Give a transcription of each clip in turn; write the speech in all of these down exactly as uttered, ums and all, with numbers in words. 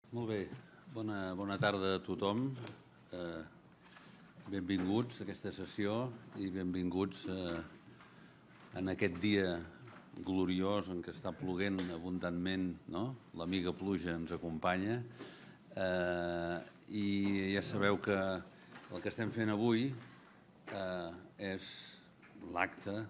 Molt bé, bona, bona tarda a tothom. Eh, benvinguts a aquesta sessió i benvinguts eh, en aquest dia gloriós en què està ploguent abundantment, no? L'amiga pluja ens acompanya eh, i ja sabeu que el que estem fent avui eh, és l'acte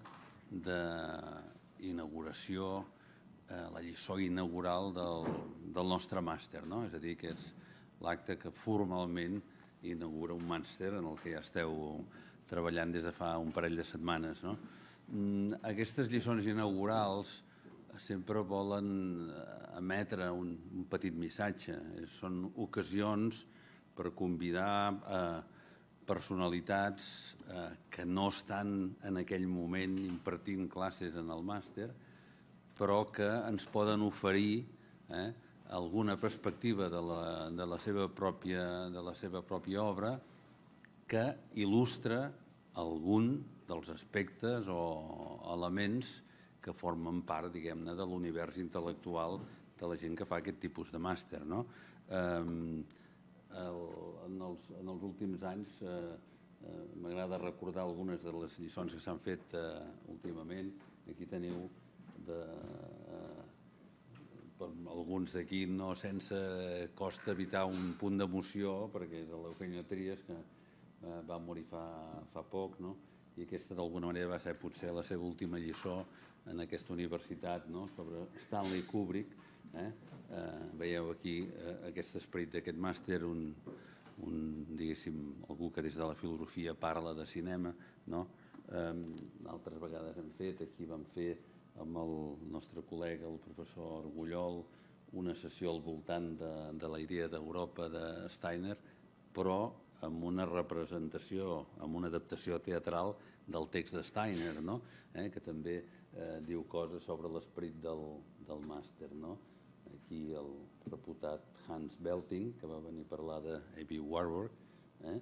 d'inauguració, eh, la lliçó inaugural del, del nostre màster, no? És a dir, que és l'acte que formalment inaugura un màster en el que ja esteu treballant des de fa un parell de setmanes, no? Aquestes lliçons inaugurals sempre volen emetre un, un petit missatge. Són ocasions per convidar eh, personalitats eh, que no estan en aquell moment impartint classes en el màster, però que ens poden oferir eh, alguna perspectiva de la, de la seva pròpia, de la seva pròpia obra que il·lustra algun dels aspectes o elements que formen part, diguem-ne, de l'univers intel·lectual de la gent que fa aquest tipus de màster, no? Eh, el, en, els, en els últims anys eh, eh, m'agrada recordar algunes de les lliçons que s'han fet eh, últimament. Aquí teniu de, eh, per alguns d'aquí no sense costa evitar un punt d'emoció, perquè és l'Eugènia Tries, que eh, va morir fa, fa poc, no? I aquesta d'alguna manera va ser potser la seva última lliçó en aquesta universitat, no? Sobre Stanley Kubrick. Eh? Eh, veieu aquí eh, aquest esperit d'aquest màster, un, un, diguéssim, algú que des de la filosofia parla de cinema, no? Eh, altres vegades hem fet, aquí vam fer amb el nostre col·lega, el professor Argullol, una sessió al voltant de, de la idea d'Europa de Steiner, però amb una representació, amb una adaptació teatral del text de Steiner, no? eh? Que també eh, diu coses sobre l'esperit del, del màster, no? Aquí el reputat Hans Belting, que va venir a parlar de A B Warburg, eh?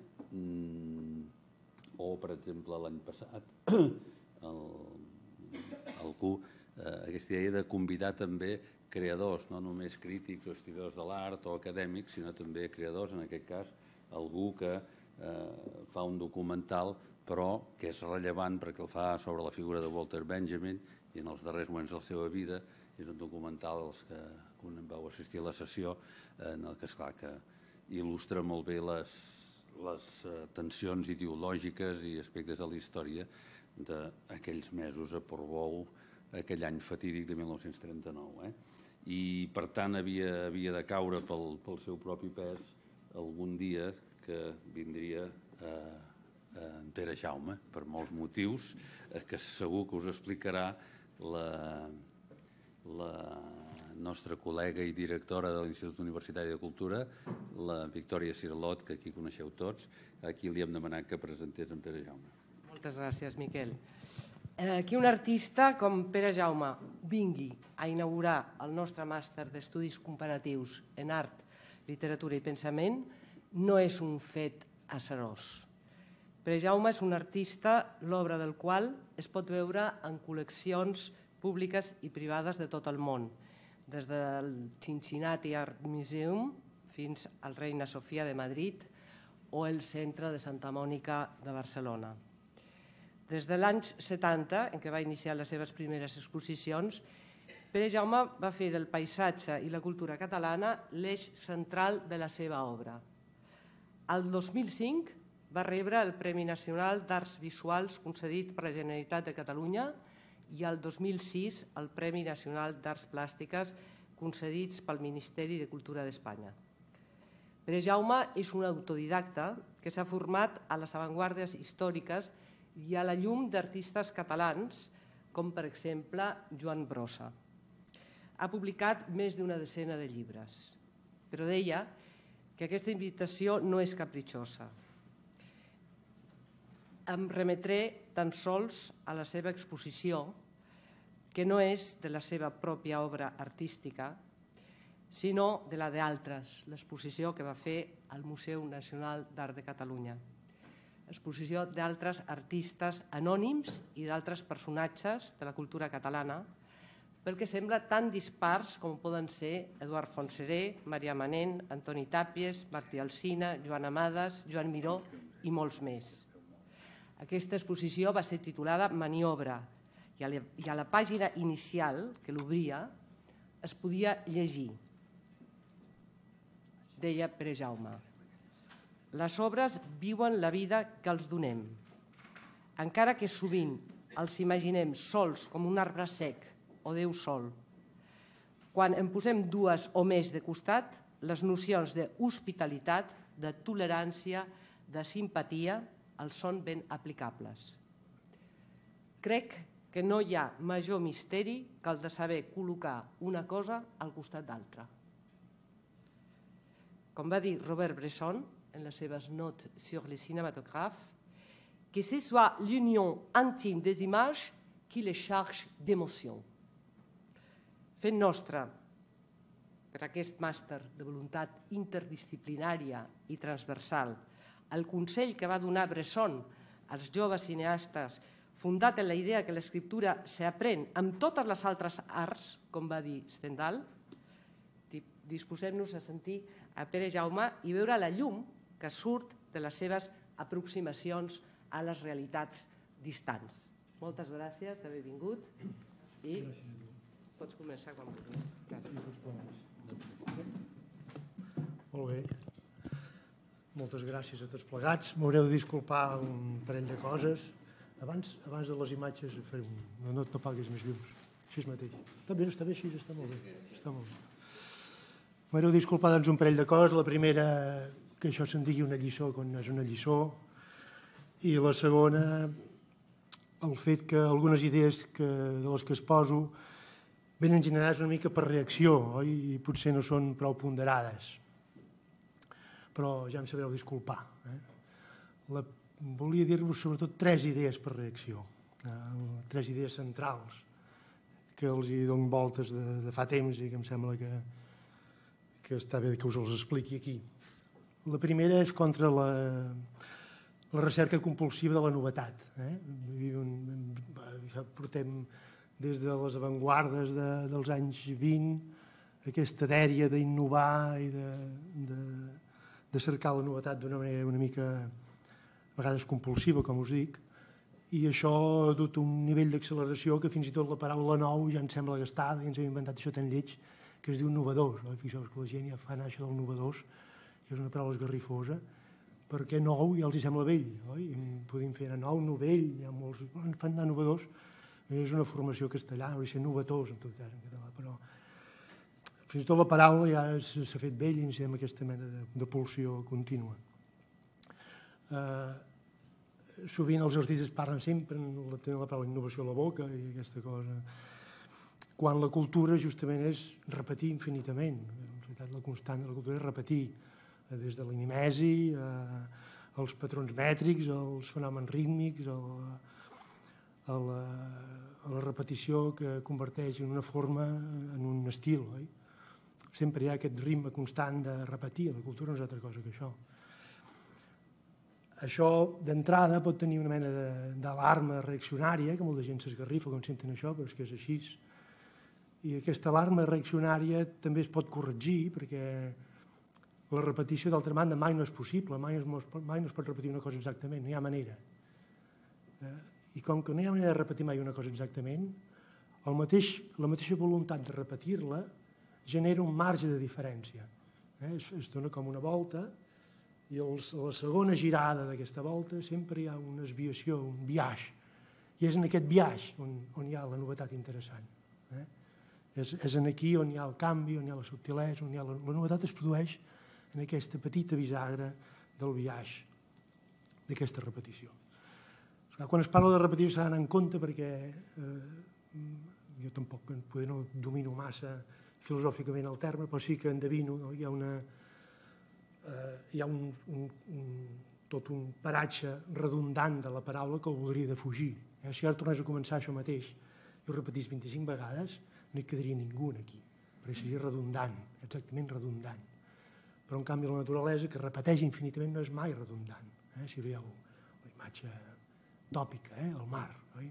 mm, o, per exemple, l'any passat, el, algú, eh, aquesta idea de convidar també creadors, no només crítics o historiadors de l'art o acadèmics, sinó també creadors, en aquest cas, algú que eh, fa un documental però que és rellevant perquè el fa sobre la figura de Walter Benjamin i en els darrers moments de la seva vida. És un documental els que vau assistir a la sessió eh, en el que, esclar, que il·lustra molt bé les, les eh, tensions ideològiques i aspectes de la història d'aquells mesos a Portbou, aquell any fatídic de mil nou-cents trenta-nou. Eh? I per tant havia, havia de caure pel, pel seu propi pes algun dia que vindria eh, en Pere Jaume, per molts motius, eh, que segur que us explicarà la, la nostra col·lega i directora de l'Institut Universitari de Cultura, la Victòria Cirlot, que aquí coneixeu tots, a qui li hem demanat que presentés en Pere Jaume. Moltes gràcies, Miquel. Eh, que un artista com Pere Jaume vingui a inaugurar el nostre màster d'estudis comparatius en art, literatura i pensament no és un fet acerós. Pere Jaume és un artista, l'obra del qual es pot veure en col·leccions públiques i privades de tot el món, des del Cincinnati Art Museum fins al Reina Sofia de Madrid o el Centre de Santa Mònica de Barcelona. Des de l'any setanta, en què va iniciar les seves primeres exposicions, Pere Jaume va fer del paisatge i la cultura catalana l'eix central de la seva obra. El dos mil cinc va rebre el Premi Nacional d'Arts Visuals concedit per la Generalitat de Catalunya i el dos mil sis el Premi Nacional d'Arts Plàstiques concedits pel Ministeri de Cultura d'Espanya. Pere Jaume és un autodidacta que s'ha format a les avantguàrdies històriques i a la llum d'artistes catalans, com per exemple Joan Brossa. Ha publicat més d'una decena de llibres, però deia que aquesta invitació no és capritxosa. Em remetré tan sols a la seva exposició, que no és de la seva pròpia obra artística, sinó de la d'altres, l'exposició que va fer al Museu Nacional d'Art de Catalunya. Exposició d'altres artistes anònims i d'altres personatges de la cultura catalana, perquè sembla tan dispars com poden ser Eduard Fontseré, Maria Manent, Antoni Tàpies, Martí Alsina, Joan Amades, Joan Miró i molts més. Aquesta exposició va ser titulada Maniobra i a la pàgina inicial, que l'obria, es podia llegir. Deia Pere Jaume: les obres viuen la vida que els donem. Encara que sovint els imaginem sols com un arbre sec o Déu sol. Quan en posem dues o més de costat, les nocions d'hospitalitat, de tolerància, de simpatia, els són ben aplicables. Crec que no hi ha major misteri que el de saber col·locar una cosa al costat d'altra. Com va dir Robert Bresson en les seves notes sur les cinématographes, que ce soit l'union intime des images qui les charge d'émotion. Fent nostre, per aquest màster de voluntat interdisciplinària i transversal, el consell que va donar Bresson als joves cineastes, fundat en la idea que l'escriptura s'aprèn amb totes les altres arts, com va dir Stendhal, disposem-nos a sentir a Pere Jaume i veure la llum que surt de les seves aproximacions a les realitats distants. Moltes gràcies d'haver vingut i pots començar quan vulguis. Gràcies. Molt bé. Moltes gràcies a tots plegats. M'haureu de disculpar un parell de coses. Abans, abans de les imatges, no, no t'apaguis més llums. Així mateix. Està bé, està bé així, està molt bé. Està molt bé. M'haureu de disculpar doncs, un parell de coses. La primera, que això se'n digui una lliçó quan no és una lliçó. I la segona, el fet que algunes idees que, de les que es poso venen generades una mica per reacció, oi? I potser no són prou ponderades. Però ja em sabreu disculpar. Eh? La, volia dir-vos sobretot tres idees per reacció, eh? tres idees centrals que els hi dono voltes de, de fa temps i que em sembla que, que està bé que us els expliqui aquí. La primera és contra la, la recerca compulsiva de la novetat. Eh? Portem des de les avantguardes de, dels anys vint aquesta dèria d'innovar i de, de, de cercar la novetat d'una manera una mica a vegades compulsiva, com us dic, i això ha dut un nivell d'acceleració que fins i tot la paraula nou ja ens sembla gastada i ens hem inventat això tan lleig que es diu novedós. Fixeu-vos que la gent ja fa anar això del novedós, que és una paraula esgarrifosa, perquè nou ja els hi sembla vell, oi? Podem fer anar nou, novell, hi ha molts que fan anar novedós, és una formació castellana, hauria de ser novetós en tot cas en català, però fins i tot la paraula ja s'ha fet vell i ens hem aquesta mena de, de pulsió contínua. Eh, sovint els artistes parlen sempre, tenen la paraula innovació a la boca i aquesta cosa, quan la cultura justament és repetir infinitament. En realitat la constant de la cultura és repetir, des de l'animesi, eh, els patrons mètrics, els fenòmens rítmics, el, a la, a la repetició que converteix en una forma, en un estil. Oi? Sempre hi ha aquest ritme constant de repetir, la cultura no és altra cosa que això. Això, d'entrada, pot tenir una mena d'alarma reaccionària, que molta gent s'esgarrifa quan senten això, però és que és així. I aquesta alarma reaccionària també es pot corregir, perquè la repetició, d'altra banda, mai no és possible, mai, és, mai no es pot repetir una cosa exactament, no hi ha manera. Eh? I com que no hi ha manera de repetir mai una cosa exactament, el mateix, la mateixa voluntat de repetir-la genera un marge de diferència. Eh? Es, es dona com una volta i els, a la segona girada d'aquesta volta sempre hi ha una desviació, un biaix. I és en aquest biaix on, on hi ha la novetat interessant. Eh? És, és en aquí on hi ha el canvi, on hi ha la subtilesa, on hi ha la, la novetat es produeix en aquesta petita bisagra del biaix d'aquesta repetició. Quan es parla de repetició s'ha d'anar en compte perquè eh, jo tampoc poder no domino massa filosòficament el terme, però sí que endevino, no? Hi ha, una, eh, hi ha un, un, un, tot un paratge redundant de la paraula que el voldria defugir. Eh? Si ara tornés a començar això mateix i ho repetís vint-i-cinc vegades, no hi quedaria ningú aquí, perquè seria redundant, exactament redundant. Però en canvi la naturalesa, que repeteix infinitament, no és mai redundant. Eh? Si veieu la imatge tòpica, eh? El mar. Oi?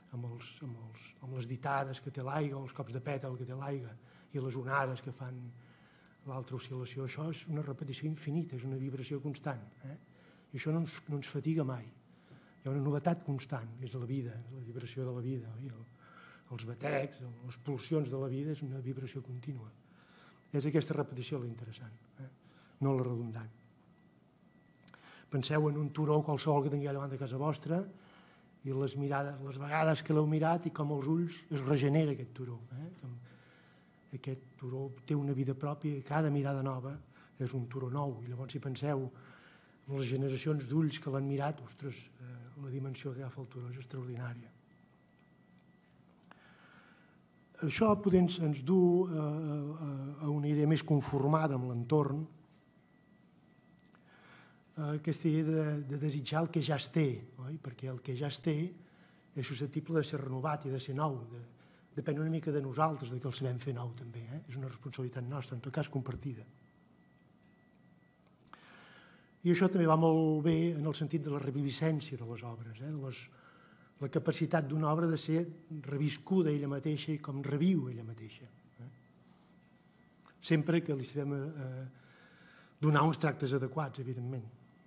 amb, els, amb, els, amb les ditades que té l'aigua, els cops de pètal que té l'aigua i les onades que fan l'altra oscil·lació. Això és una repetició infinita, és una vibració constant. Eh? I això no ens, no ens fatiga mai. Hi ha una novetat constant, que és la vida, la vibració de la vida. Oi? El, els batecs, les pulsions de la vida és una vibració contínua. És aquesta repetició l'interessant, eh? No la redundant. Penseu en un turó qualsevol que tingueu davant de casa vostra i les, mirades, les vegades que l'heu mirat i com els ulls es regenera aquest turó. Eh? Com aquest turó té una vida pròpia i cada mirada nova és un turó nou. I llavors, si penseu en les generacions d'ulls que l'han mirat, ostres, eh, la dimensió que agafa el turó és extraordinària. Això poder ens, ens du a, a, a una idea més conformada amb l'entorn, aquesta idea de, de desitjar el que ja es té, oi? Perquè el que ja es té és susceptible de ser renovat i de ser nou. De, depèn una mica de nosaltres, de que el sabem fer nou també. Eh? És una responsabilitat nostra, en tot cas compartida. I això també va molt bé en el sentit de la reviviscència de les obres, eh? de les, la capacitat d'una obra de ser reviscuda ella mateixa i com reviu ella mateixa. Eh? Sempre que li sabem eh, donar uns tractes adequats, evidentment.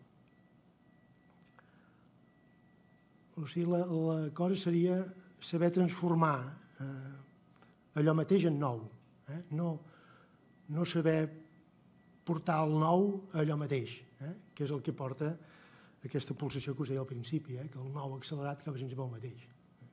O sigui, la, la cosa seria saber transformar eh, allò mateix en nou. Eh? No, no saber portar el nou a allò mateix, eh? Que és el que porta aquesta pulsació que us deia al principi, eh? Que el nou accelerat acaba sent sempre el mateix.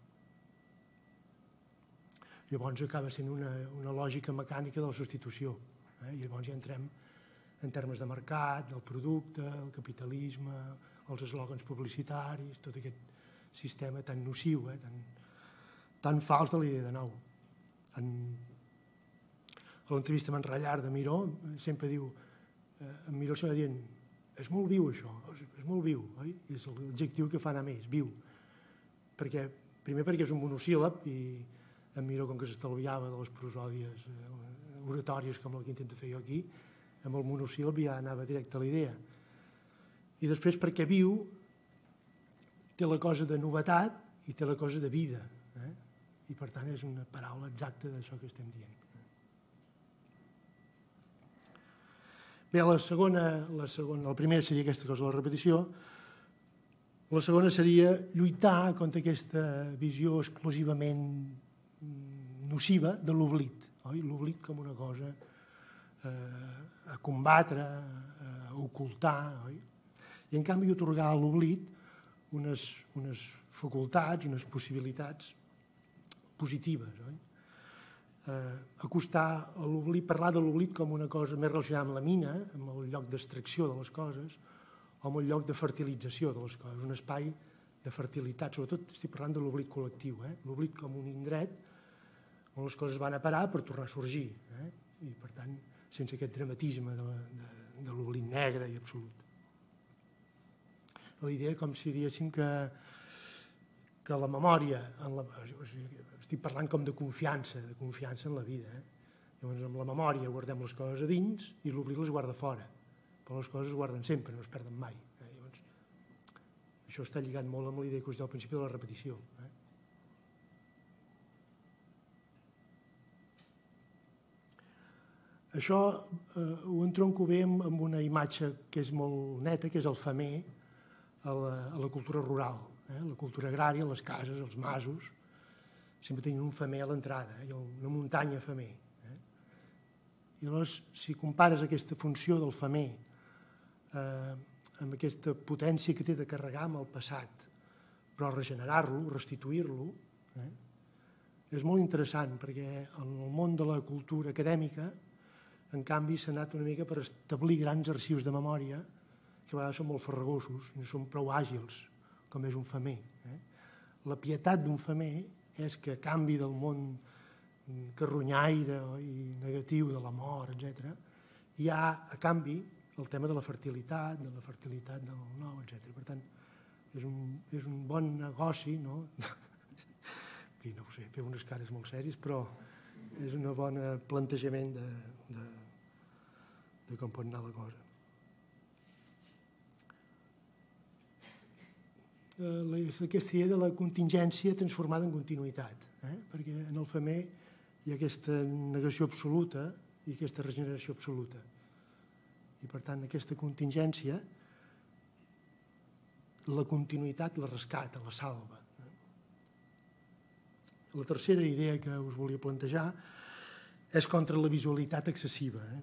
Llavors acaba sent una, una lògica mecànica de la substitució. Eh? I llavors ja entrem en termes de mercat, del producte, el capitalisme, els eslògans publicitaris, tot aquest sistema tan nociu, eh? tan, tan fals de la idea de nou. En, a l'entrevista amb en Rallar de Miró sempre diu, eh, en Miró sempre dient, és molt viu això, és molt viu, oi? És l'adjectiu que fa anar més, viu. Perquè, primer perquè és un monosíl·lab i en Miró, com que s'estalviava de les prosòdies eh, oratòries com el que intento fer jo aquí, amb el monosíl·lab ja anava directe a la idea. I després perquè viu té la cosa de novetat i té la cosa de vida. Eh? I per tant és una paraula exacta d'això que estem dient. Bé, la segona, la segona, la primera seria aquesta cosa de la repetició, la segona seria lluitar contra aquesta visió exclusivament nociva de l'oblit, oi? L'oblit com una cosa eh, a combatre, a ocultar, oi? I en canvi otorgar a l'oblit unes, unes facultats, unes possibilitats positives. Oi? Eh, acostar a l'oblit, parlar de l'oblit com una cosa més relacionada amb la mina, amb el lloc d'extracció de les coses, o amb el lloc de fertilització de les coses, un espai de fertilitat. Sobretot estic parlant de l'oblit col·lectiu, eh? L'oblit com un indret on les coses van a parar per tornar a sorgir. Eh? I per tant, sense aquest dramatisme de, de, de l'oblit negre i absolut. La idea com si diguéssim que, que la memòria, en la, estic parlant com de confiança, de confiança en la vida. Eh? Llavors, amb la memòria guardem les coses a dins i l'oblit les guarda fora. Però les coses es guarden sempre, no es perden mai. Eh? Llavors, això està lligat molt amb la idea que us deia al principi de la repetició. Eh? Això eh, ho entronco bé amb, amb una imatge que és molt neta, que és el femer, a la, a la cultura rural, eh? La cultura agrària, les cases, els masos, sempre tenien un femer a l'entrada, eh? Una muntanya femer. Eh? I llavors, si compares aquesta funció del femer eh, amb aquesta potència que té de carregar amb el passat, però regenerar-lo, restituir-lo, eh? És molt interessant, perquè en el món de la cultura acadèmica, en canvi, s'ha anat una mica per establir grans arxius de memòria que a vegades són molt farragosos, no són prou àgils, com és un femer. Eh? La pietat d'un femer és que a canvi del món carronyaire i negatiu de la mort, etcètera, hi ha a canvi el tema de la fertilitat, de la fertilitat del nou, etcètera. Per tant, és un, és un bon negoci, no? En fi, no ho sé, fer unes cares molt sèries, però és un bon plantejament de, de, de com pot anar la cosa. eh, és aquesta idea de la contingència transformada en continuïtat, eh? Perquè en el femer hi ha aquesta negació absoluta i aquesta regeneració absoluta. I per tant, aquesta contingència, la continuïtat la rescata, la salva. La tercera idea que us volia plantejar és contra la visualitat excessiva. Eh?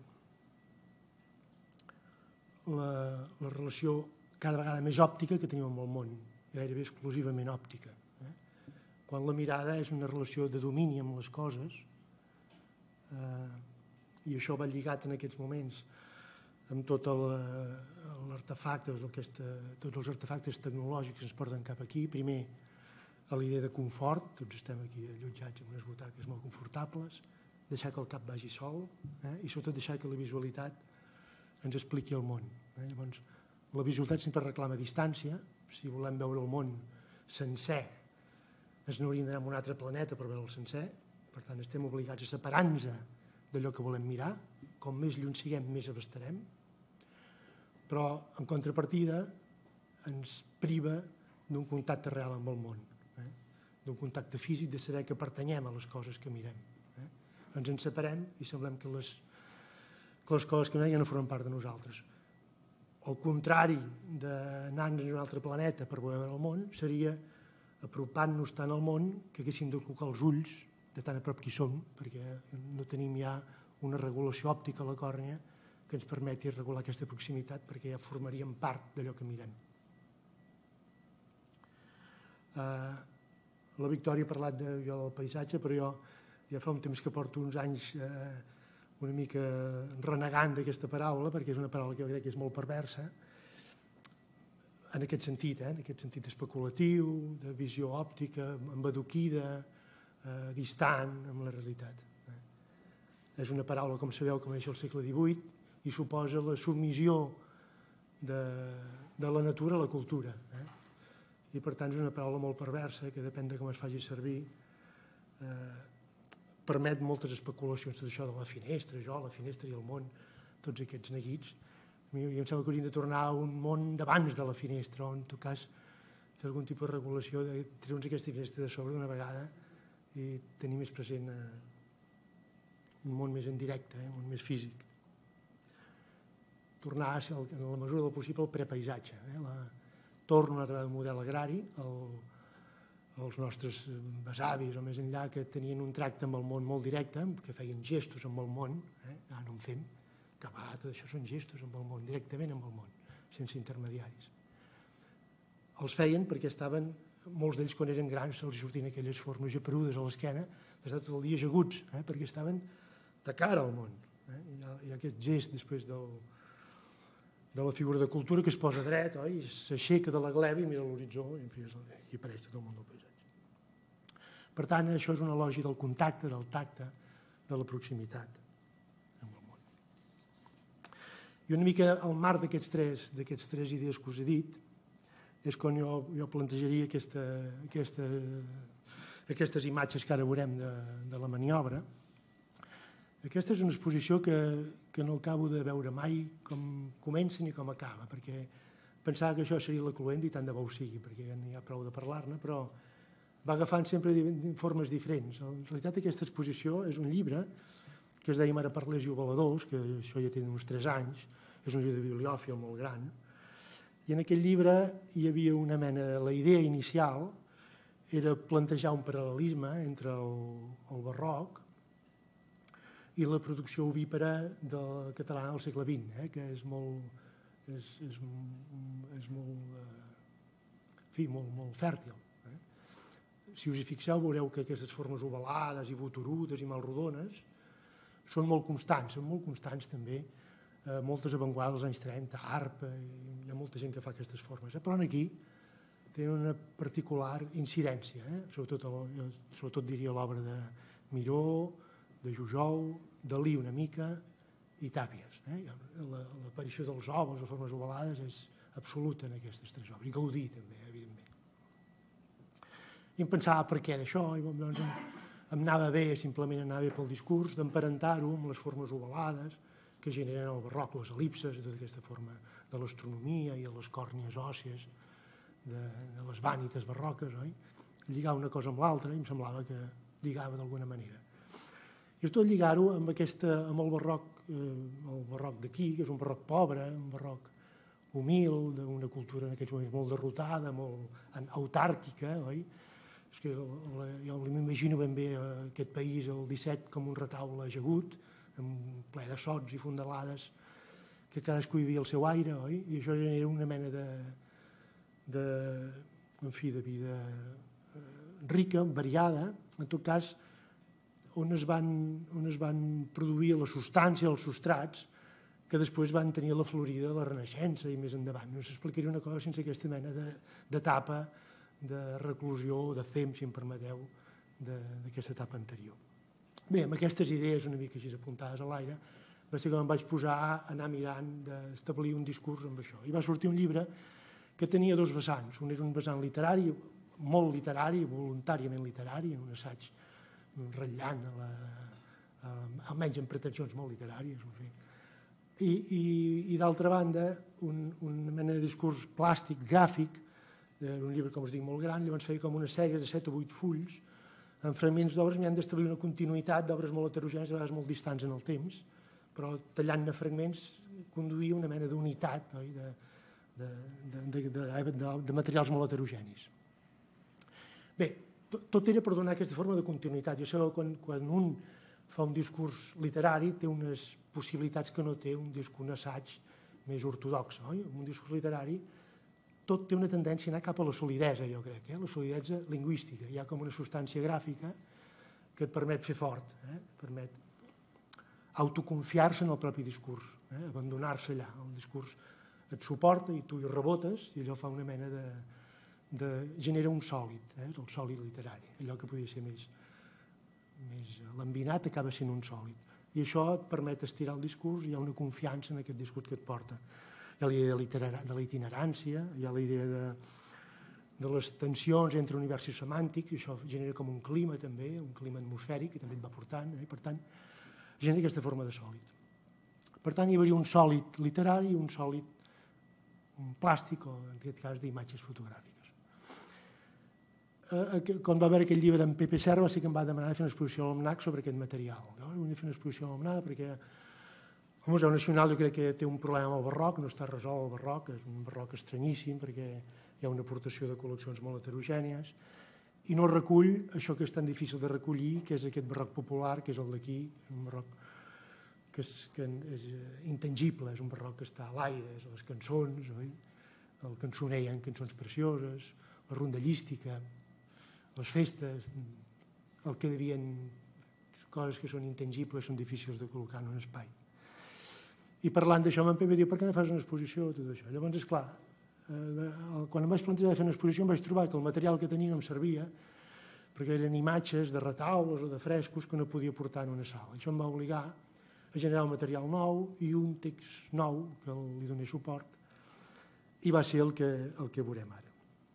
La, la relació cada vegada més òptica que tenim amb el món, gairebé exclusivament òptica. Eh? Quan la mirada és una relació de domini amb les coses, eh, i això va lligat en aquests moments amb tot l'artefacte, tots els artefactes tecnològics que ens porten cap aquí. Primer, a l'idea de confort, tots estem aquí allotjats en unes butaques molt confortables, deixar que el cap vagi sol, eh? I sobretot deixar que la visualitat ens expliqui el món. Eh? Llavors, la visualitat sempre reclama distància. Si volem veure el món sencer, ens n'hauríem d'anar a un altre planeta per veure el sencer. Per tant, estem obligats a separar-nos d'allò que volem mirar. Com més lluny siguem, més abastarem. Però, en contrapartida, ens priva d'un contacte real amb el món, eh? D'un contacte físic, de saber que pertanyem a les coses que mirem. Eh? Ens en separem i semblem que les, que les coses que mirem ja no formen part de nosaltres. El contrari d'anar-nos a un altre planeta per veure el món seria apropant-nos tant al món que haguéssim de col·locar els ulls de tan a prop que hi som, perquè no tenim ja una regulació òptica a la còrnea que ens permeti regular aquesta proximitat, perquè ja formaríem part d'allò que mirem. Uh, la Victòria ha parlat de, jo, del paisatge, però jo ja fa un temps que porto uns anys uh, una mica renegant d'aquesta paraula, perquè és una paraula que jo crec que és molt perversa, en aquest sentit, eh? En aquest sentit especulatiu, de visió òptica, embadquida, uh, distant amb la realitat. Eh? És una paraula, com sabeu, que neix al segle divuit i suposa la submissió de, de la natura a la cultura. Eh? I per tant és una paraula molt perversa que depèn de com es faci servir, eh, permet moltes especulacions, tot això de la finestra, jo, la finestra i el món, tots aquests neguits. A mi em sembla que hauríem de tornar a un món d'abans de la finestra, on en tot cas fer algun tipus de regulació, de treure'ns aquesta finestra de sobre d'una vegada i tenir més present eh, un món més en directe, eh, un món més físic. Tornar a ser, en la mesura del possible, el prepaisatge. Eh? La, torno un altre model agrari, el, els nostres besavis o més enllà, que tenien un tracte amb el món molt directe, que feien gestos amb el món, eh? Ara no en fem, que va, tot això són gestos amb el món, directament amb el món, sense intermediaris. Els feien perquè estaven, molts d'ells quan eren grans se'ls sortien aquelles formes geperudes a l'esquena, d'estar tot el dia ajaguts, eh? Perquè estaven de cara al món. Eh? Hi ha, hi ha aquest gest després del de la figura de cultura que es posa dret, oi? S'aixeca de la gleba i mira l'horitzó i, en fi, i apareix tot el món del paisatge. Per tant, això és una lògica del contacte, del tacte, de la proximitat amb el món. I una mica al marc d'aquests tres, d'aquests tres idees que us he dit és quan jo, jo plantejaria aquesta, aquesta, aquestes imatges que ara veurem de, de la maniobra. Aquesta és una exposició que, que no acabo de veure mai com comença ni com acaba, perquè pensava que això seria la cluenda i tant de bo ho sigui, perquè ja n'hi ha prou de parlar-ne, però va agafant sempre formes diferents. En realitat aquesta exposició és un llibre que es deia Mare Parlers i Ovaladors, que això ja té uns tres anys, és un llibre de bibliòfil molt gran, i en aquell llibre hi havia una mena, la idea inicial era plantejar un paral·lelisme entre el, el barroc i la producció ovípara del català al segle vint, eh, que és molt, és, és, és molt, eh, en fi, molt, molt fèrtil. Eh. Si us hi fixeu, veureu que aquestes formes ovalades i botorudes i malrodones són molt constants, són molt constants també, eh, moltes avantguardes dels anys trenta, arpa, hi ha molta gent que fa aquestes formes, eh, però aquí tenen una particular incidència, eh, sobretot, el, sobretot diria l'obra de Miró, de Jujol, Dalí una mica i Tàpies. Eh? L'aparició dels òvals, les formes ovalades, és absoluta en aquestes tres obres. I Gaudí també, evidentment. I em pensava per què d'això, i doncs em, em anava bé, simplement anava bé pel discurs, d'emparentar-ho amb les formes ovalades que generen el barroc, les el·lipses, tota aquesta forma de l'astronomia i de les còrnies òssies, de, de les vànites barroques, oi? Lligar una cosa amb l'altra i em semblava que lligava d'alguna manera. I tot lligar-ho amb, aquesta, amb el barroc, eh, el barroc d'aquí, que és un barroc pobre, un barroc humil, d'una cultura en aquests moments molt derrotada, molt autàrquica, oi? És que la, jo m'imagino ben bé aquest país, el disset, com un retaule ajagut, amb ple de sots i fondalades, que cadascú hi havia el seu aire, oi? I això genera una mena de, de, en fi, de vida rica, variada, en tot cas, on es van, on es van produir la substància, els substrats, que després van tenir la florida de la Renaixença i més endavant. No s'explicaria una cosa sense aquesta mena d'etapa, de reclusió o de fem, si em permeteu, d'aquesta etapa anterior. Bé, amb aquestes idees una mica així apuntades a l'aire, va ser que em vaig posar a anar mirant d'establir un discurs amb això. I va sortir un llibre que tenia dos vessants. Un era un vessant literari, molt literari, voluntàriament literari, en un assaig ratllant, a la, a, almenys amb pretensions molt literàries. No sé. I, i, i d'altra banda, un, una mena de discurs plàstic, gràfic, un llibre, com us dic, molt gran, llavors feia com una sèrie de set o vuit fulls, en fragments d'obres m'hi han d'establir una continuïtat d'obres molt heterogènies, a vegades molt distants en el temps, però tallant-ne fragments conduïa una mena d'unitat, oi? de, de, de, de, de, de, de materials molt heterogenis. Bé, tot, tot era per donar aquesta forma de continuïtat. Jo sé que quan, quan un fa un discurs literari té unes possibilitats que no té un discurs, un assaig més ortodox. Oi? Un discurs literari tot té una tendència a anar cap a la solidesa, jo crec, eh? La solidesa lingüística. Hi ha com una substància gràfica que et permet fer fort, eh? permet autoconfiar-se en el propi discurs, eh? abandonar-se allà. El discurs et suporta i tu hi rebotes i allò fa una mena de... de genera un sòlid, eh? el sòlid literari. Allò que podia ser més, més lambinat acaba sent un sòlid. I això et permet estirar el discurs i hi ha una confiança en aquest discurs que et porta. Hi ha la idea de la itinerància, hi ha la idea de, de les tensions entre universos semàntics, i això genera com un clima també, un clima atmosfèric, que també et va portant, eh? Per tant, genera aquesta forma de sòlid. Per tant, hi hauria un sòlid literari i un sòlid un plàstic, o en aquest cas d'imatges fotogràfiques. Eh, quan va veure aquest llibre d'en Pepe Serra, sí que em va demanar de fer una exposició a l'Almanac sobre aquest material. No? Vull fer una exposició a l'Almanac perquè el Museu Nacional jo crec que té un problema amb el barroc, no està resolt el barroc, és un barroc estranyíssim perquè hi ha una aportació de col·leccions molt heterogènies i no recull això que és tan difícil de recollir, que és aquest barroc popular, que és el d'aquí, un barroc que és, que és intangible, és un barroc que està a l'aire, és les cançons, oi? El cançoner hi ha cançons precioses, la rondallística, les festes, el que devien, coses que són intangibles, són difícils de col·locar en un espai. I parlant d'això, en Pepe diu, per què no fas una exposició tot això? Llavors, esclar, eh, quan em vaig plantejar de fer una exposició em vaig trobar que el material que tenia no em servia perquè eren imatges de retaules o de frescos que no podia portar en una sala. Això em va obligar a generar un material nou i un text nou que li donés suport i va ser el que, el que veurem ara.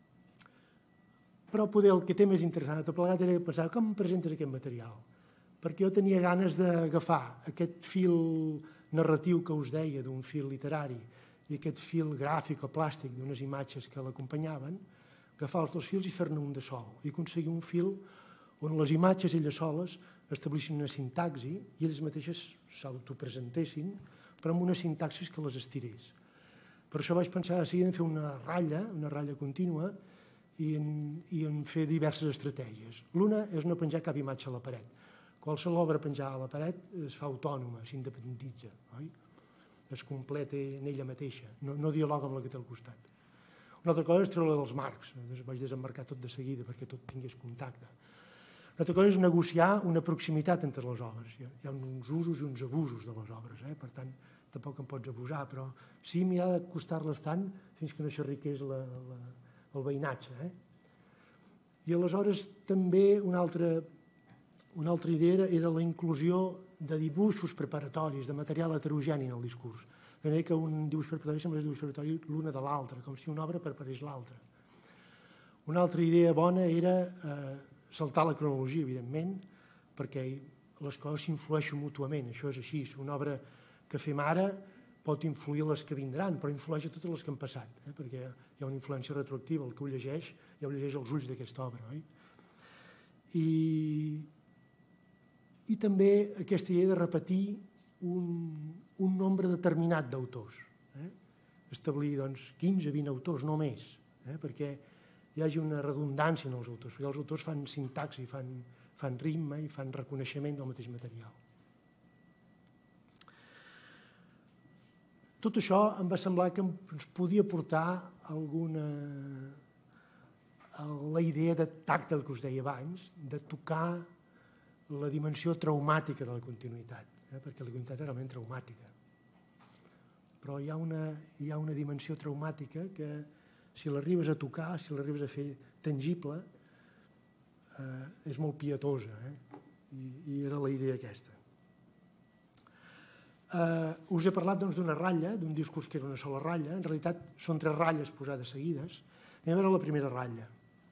Però poder el que té més interessant a tot plegat era pensar com presentes aquest material, perquè jo tenia ganes d'agafar aquest fil narratiu que us deia d'un fil literari i aquest fil gràfic o plàstic d'unes imatges que l'acompanyaven, agafar els dos fils i fer-ne un de sol i aconseguir un fil on les imatges elles soles establissin una sintaxi i elles mateixes s'autopresentessin però amb una sintaxis que les estirés. Per això vaig pensar de seguida en fer una ratlla, una ratlla contínua i en, i en fer diverses estratègies. L'una és no penjar cap imatge a la paret. Qualsevol obra penjada a la paret es fa autònoma, s'independentitza, oi? Es completa en ella mateixa, no, no dialoga amb la que té al costat. Una altra cosa és treure-la dels marcs, vaig desembarcar tot de seguida perquè tot tingués contacte. Una altra cosa és negociar una proximitat entre les obres. Hi ha uns usos i uns abusos de les obres, eh? Per tant, tampoc en pots abusar, però sí mirar d'acostar-les tant fins que no xerriqués la, la, el veïnatge. Eh? I aleshores també una altra... Una altra idea era la inclusió de dibuixos preparatoris, de material heterogeni en el discurs. De manera que un dibuix preparatori sembla un dibuix preparatori l'una de l'altra, com si una obra preparés l'altra. Una altra idea bona era eh, saltar la cronologia, evidentment, perquè les coses s'influeixen mútuament, això és així. Una obra que fem ara pot influir les que vindran, però influeix a totes les que han passat, eh? perquè hi ha una influència retroactiva, el que ho llegeix, ja ho llegeix als ulls d'aquesta obra. Oi? I, I també aquesta idea de repetir un, un nombre determinat d'autors. Eh? Establir doncs, quinze, vint autors, no més, eh? perquè hi hagi una redundància en els autors, perquè els autors fan sintaxi, fan, fan ritme i fan reconeixement del mateix material. Tot això em va semblar que ens podia portar alguna... la idea de tacte que us deia abans, de tocar la dimensió traumàtica de la continuïtat, eh? perquè la continuïtat és realment traumàtica. Però hi ha una, hi ha una dimensió traumàtica que, si l'arribes a tocar, si l'arribes a fer tangible, eh, és molt pietosa. Eh? I, I era la idea aquesta. Uh, us he parlat doncs, d'una ratlla, d'un discurs que era una sola ratlla. En realitat són tres ratlles posades seguides. Anem a veure la primera ratlla.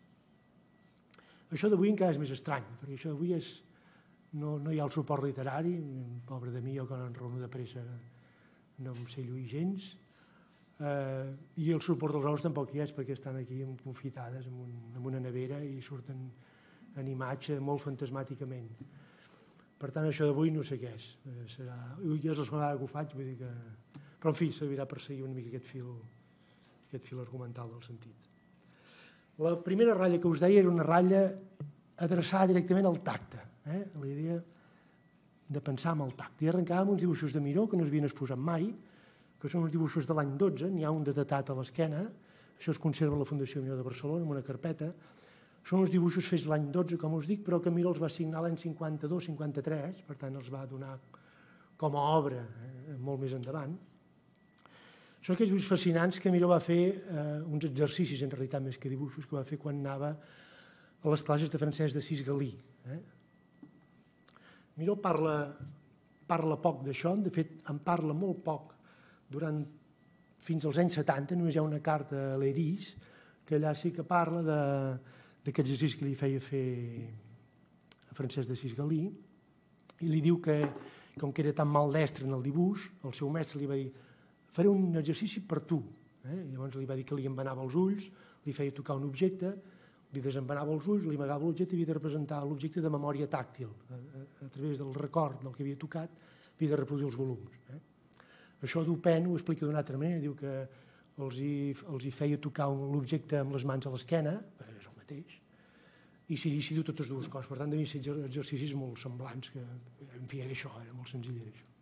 Això d'avui encara és més estrany, perquè això d'avui és... no, no hi ha el suport literari, pobre de mi, jo quan enraono de pressa no em sé lluir gens, uh, i el suport dels ous tampoc hi és, perquè estan aquí confitades en, un, en una nevera i surten en imatge molt fantasmàticament. Per tant, això d'avui no sé què és. Serà... Ja és la segona vegada que ho faig, vull dir que... Però, en fi, servirà per seguir una mica aquest fil, aquest fil argumental del sentit. La primera ratlla que us deia era una ratlla adreçada directament al tacte, eh? La idea de pensar en el tacte. I arrencava amb uns dibuixos de Miró que no s'havien exposat mai, que són uns dibuixos de l'any dotze, n'hi ha un de datat a l'esquena, això es conserva a la Fundació Miró de Barcelona, en una carpeta. Són uns dibuixos fets l'any dotze, com us dic, però que Miró els va signar l'any cinquanta-dos cinquanta-tres, per tant els va donar com a obra eh, molt més endavant. Són aquells dibuixos fascinants que Miró va fer eh, uns exercicis, en realitat més que dibuixos, que va fer quan anava a les classes de francès de Sis Galí. Eh? Miró parla, parla poc d'això, de fet en parla molt poc durant, fins als anys setanta, només hi ha una carta a l'Eris, que allà sí que parla de d'aquest exercici que li feia fer a Francesc de Sis Galí, i li diu que, com que era tan maldestre en el dibuix, el seu mestre li va dir: faré un exercici per tu. Eh? I llavors li va dir que li embenava els ulls, li feia tocar un objecte, li desembenava els ulls, li amagava l'objecte i havia de representar l'objecte de memòria tàctil. A, a, a través del record del que havia tocat, havia de reproduir els volums. Eh? Això Dupin ho explica d'una altra manera, diu que els hi, els hi feia tocar l'objecte amb les mans a l'esquena, és el mateix, i Sirici diu totes dues coses. Per tant, devien ser exercicis molt semblants, que, en fi, era això, era molt senzill, era això.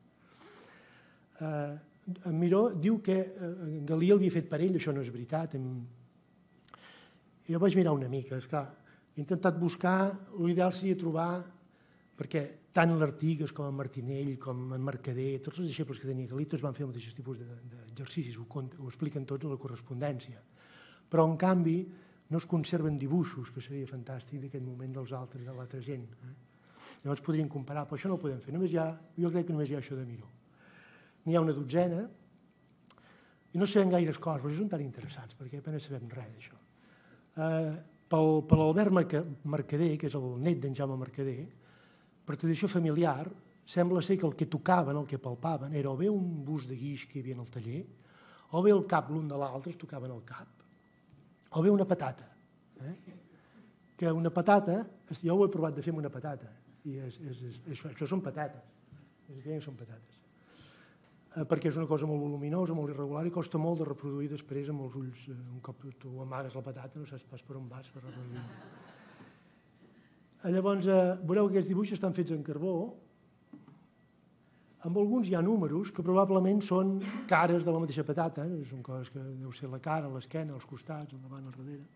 Uh, en Miró diu que uh, Galí el havia fet per ell, això no és veritat. Em... Jo vaig mirar una mica, esclar, he intentat buscar, l'ideal seria trobar, perquè tant l'Artigas com en Martinell, com en Mercader, tots els deixebles que tenia Galí, tots van fer el mateix tipus d'exercicis, ho, ho expliquen tots a la correspondència. Però, en canvi, no es conserven dibuixos, que seria fantàstic d'aquest moment dels altres, de l'altra gent. Eh? Llavors podríem comparar, però això no ho podem fer. Només hi ha, jo crec que només hi ha això de Miró. N'hi ha una dotzena, i no sabem gaires coses, però són tan interessants, perquè apenas sabem res d'això. Eh, pel, per l'Albert Mercader, que és el net d'en Jaume Mercader, per tradició familiar, sembla ser que el que tocaven, el que palpaven, era o bé un bust de guix que hi havia en el taller, o bé el cap l'un de l'altre, es tocaven el cap, o bé una patata. Eh? Que una patata, jo ho he provat de fer amb una patata, i és, és, és, és, això són patates, és són patates. Eh, perquè és una cosa molt voluminosa, molt irregular, i costa molt de reproduir després amb els ulls. Eh, un cop tu amagues la patata, no saps pas per on vas per reproduir. Eh, llavors, eh, veureu que aquests dibuixos estan fets en carbó. Amb alguns hi ha números que probablement són cares de la mateixa patata, eh? Són coses que deu ser la cara, l'esquena, els costats, el davant, el darrere.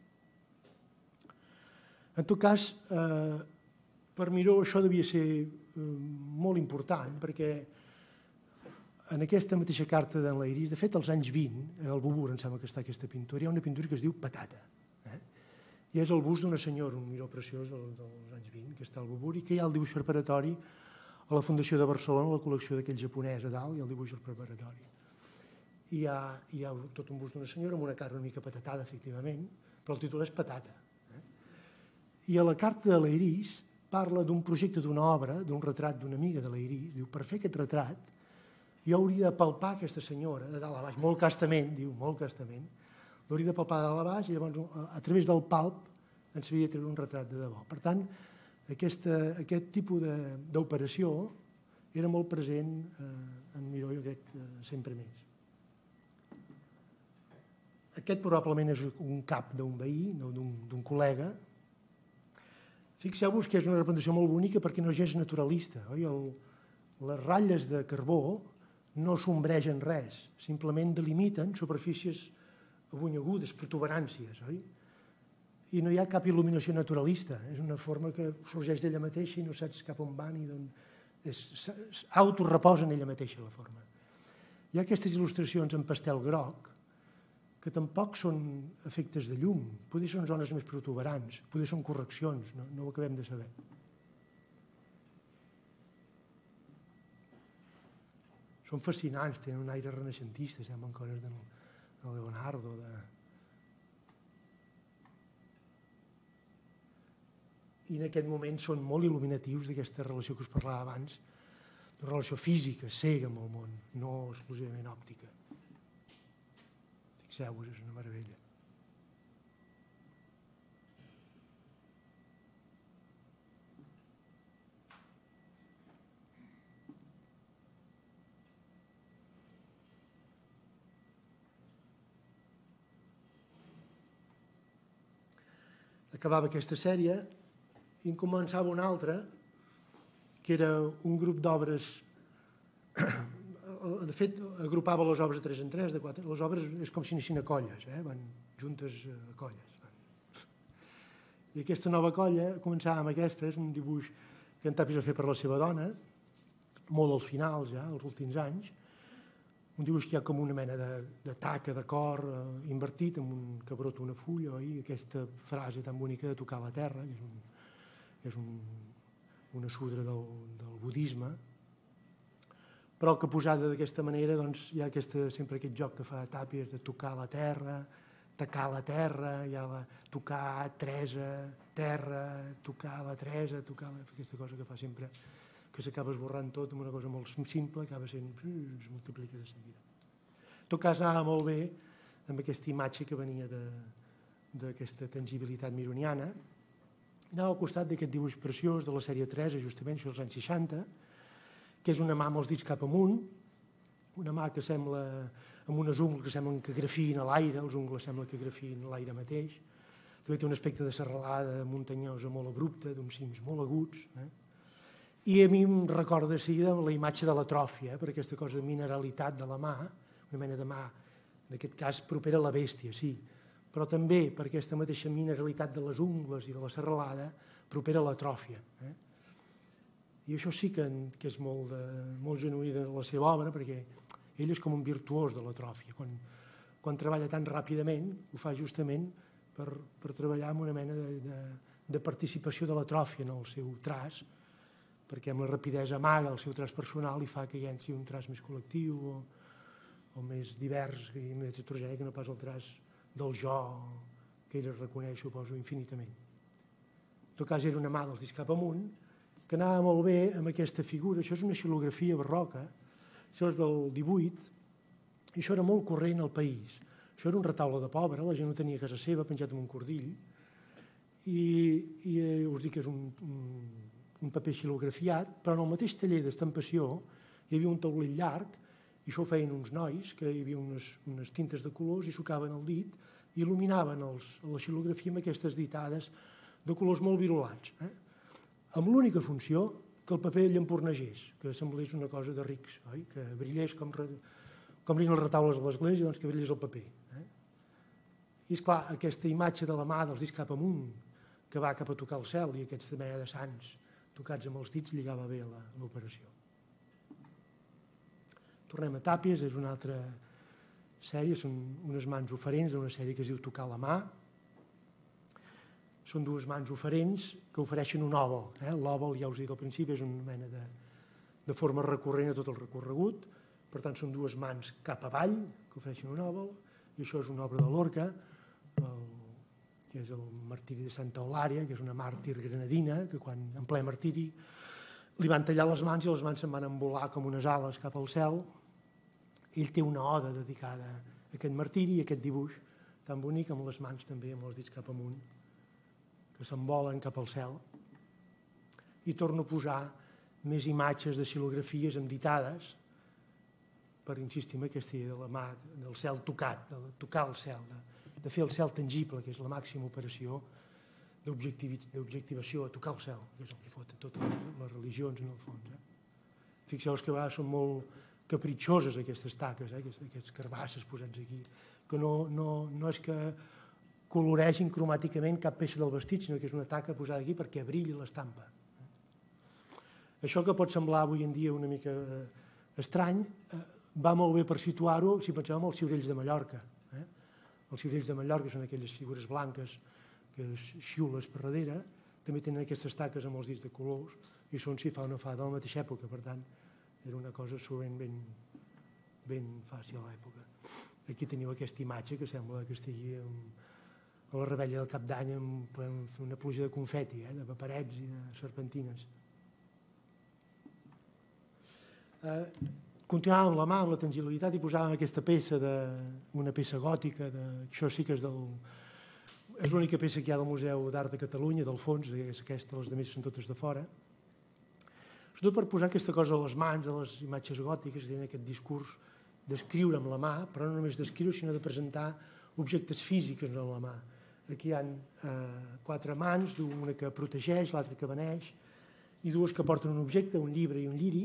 En tot cas, eh, per Miró això devia ser eh, molt important, perquè en aquesta mateixa carta d'en l'Iris, de fet, als anys vint, al Bubur, em sembla que està aquesta pintura, hi ha una pintura que es diu Patata. Eh? I és el bust d'una senyora, un Miró preciós dels anys vint, que està al Bubur, i que hi ha el dibuix preparatori a la Fundació de Barcelona, la col·lecció d'aquell japonès a dalt, i el dibuix al preparatori. I hi ha, hi ha tot un bust d'una senyora amb una cara una mica patatada, efectivament, però el títol és Patata. Eh? I a la carta de l'Iris parla d'un projecte d'una obra, d'un retrat d'una amiga de l'Iris, diu, per fer aquest retrat jo hauria de palpar aquesta senyora de dalt a baix, molt castament, diu, molt castament, l'hauria de palpar de dalt a baix i llavors a través del palp ens havia de treure un retrat de debò. Per tant, aquesta, aquest tipus d'operació era molt present eh, en Miró, jo crec, eh, sempre més. Aquest probablement és un cap d'un veí, d'un col·lega. Fixeu-vos que és una representació molt bonica perquè no és gens naturalista. Oi? El, les ratlles de carbó no sombregen res, simplement delimiten superfícies abunyagudes, protuberàncies. Oi? I no hi ha cap il·luminació naturalista. És una forma que sorgeix d'ella mateixa i no saps cap on va ni d'on... Autoreposa en ella mateixa la forma. Hi ha aquestes il·lustracions en pastel groc que tampoc són efectes de llum, potser són zones més protuberants, potser són correccions, no, no ho acabem de saber. Són fascinants, tenen un aire renaixentista, semblen coses de, de Leonardo. De... I en aquest moment són molt il·luminatius d'aquesta relació que us parlava abans, una relació física, cega amb el món, no exclusivament òptica. Fixeu-vos, és una meravella. Acabava aquesta sèrie i en començava una altra, que era un grup d'obres, de fet, agrupava les obres de tres en tres, de quatre. Les obres és com si anessin a colles, eh? Van juntes a colles. I aquesta nova colla, començava amb aquesta, és un dibuix que en Tàpies va fer per la seva dona, molt al final ja, als últims anys, un dibuix que hi ha com una mena de, de taca, de cor, eh, invertit, amb un, que brota una fulla, oi? Aquesta frase tan bonica de tocar la terra, que és, un, és un, una sudra del, del budisme, però que posada d'aquesta manera doncs, hi ha aquesta, sempre aquest joc que fa Tàpies de tocar la terra, tacar la terra, hi ha la, tocar Teresa, terra, tocar la Teresa, tocar la, aquesta cosa que fa sempre, que s'acaba esborrant tot amb una cosa molt simple, acaba sent, es multiplica de seguida. En tot cas, anava molt bé amb aquesta imatge que venia d'aquesta tangibilitat mironiana. Anava al costat d'aquest dibuix preciós de la sèrie Teresa, justament, això dels anys seixanta, que és una mà amb els dits cap amunt, una mà que sembla, amb unes ungles que semblen que grafien a l'aire, els ungles sembla que grafien a l'aire mateix. També té un aspecte de serralada muntanyosa molt abrupta, d'uns cims molt aguts. Eh? I a mi em recorda de seguida la imatge de l'atròfia, per aquesta cosa de mineralitat de la mà, una mena de mà, en aquest cas, propera a la bèstia, sí, però també per aquesta mateixa mineralitat de les ungles i de la serralada, propera a l'atròfia. Eh? I això sí que, que és molt, de, molt genuí de la seva obra, perquè ell és com un virtuós de l'atròfia. Quan, quan treballa tan ràpidament, ho fa justament per, per treballar amb una mena de, de, de participació de l'atròfia en el seu traç, perquè amb la rapidesa amaga el seu traç personal i fa que hi entri un traç més col·lectiu o, o més divers i més heterogènic que no pas el traç del jo que ell es reconeix, suposo, infinitament. En tot cas, era una mà dels dits cap amunt, que anava molt bé amb aquesta figura. Això és una xilografia barroca, això és del divuit, i això era molt corrent al país. Això era un retaule de pobre, la gent ho tenia a casa seva, penjat en un cordill, i, i eh, us dic que és un, un, un paper xilografiat, però en el mateix taller d'estampació hi havia un taulell llarg, i això ho feien uns nois, que hi havia unes, unes tintes de colors i sucaven el dit, i il·luminaven els, la xilografia amb aquestes ditades de colors molt virulats, eh? Amb l'única funció que el paper llampurnegés, que semblés una cosa de rics, oi? Que brillés com, com brillen els retaules a l'església, doncs que brillés el paper. Eh? I esclar, aquesta imatge de la mà dels dits cap amunt, que va cap a tocar el cel, i aquests també de sants tocats amb els dits, lligava bé l'operació. Tornem a Tàpies, és una altra sèrie, són unes mans oferents d'una sèrie que es diu Tocar la mà. Són dues mans oferents que ofereixen un òval. Eh? L'òval, ja us he dit al principi, és una mena de, de forma recurrent a tot el recorregut. Per tant, són dues mans cap avall que ofereixen un òval. I això és una obra de Lorca, el, que és el martiri de Santa Eulària, que és una màrtir granadina, que quan en ple martiri li van tallar les mans i les mans se'n van envolar com unes ales cap al cel ell té una oda dedicada a aquest martiri i aquest dibuix tan bonic, amb les mans també, amb els dits cap amunt, que s'envolen cap al cel. I torno a posar més imatges de xilografies enditades per insistir en aquesta idea de la mà, del cel tocat, de tocar el cel, de, de fer el cel tangible, que és la màxima operació d'objectivació, a tocar el cel, que és el que foten totes les religions en el fons. Eh? Fixeu-vos que a vegades són molt capritxoses aquestes taques, eh? aquests, aquests carbasses posats aquí, que no, no, no és que coloregin cromàticament cap peça del vestit, sinó que és una taca posada aquí perquè brilli l'estampa. Això que pot semblar avui en dia una mica estrany, eh, va molt bé per situar-ho si pensem en els ciurells de Mallorca. Eh? Els ciurells de Mallorca són aquelles figures blanques que xiules per darrere, també tenen aquestes taques amb els dits de colors i són, si fa o no fa, de la mateixa època, per tant, era una cosa sovint ben, ben fàcil a l'època. Aquí teniu aquesta imatge que sembla que estigui amb, a la rebella del Cap d'Any amb, amb una pluja de confeti, eh, de paperets i de serpentines. Eh, continuàvem amb la mà, amb la tangibilitat, i posàvem aquesta peça, de, una peça gòtica, de, això sí que és del... És l'única peça que hi ha del Museu d'Art de Catalunya, del fons, és aquesta, les altres són totes de fora. Sobretot per posar aquesta cosa a les mans, a les imatges gòtiques, dient aquest discurs d'escriure amb la mà, però no només d'escriure, sinó de presentar objectes físics amb la mà. Aquí hi ha eh, quatre mans, una que protegeix, l'altra que beneix, i dues que porten un objecte, un llibre i un lliri.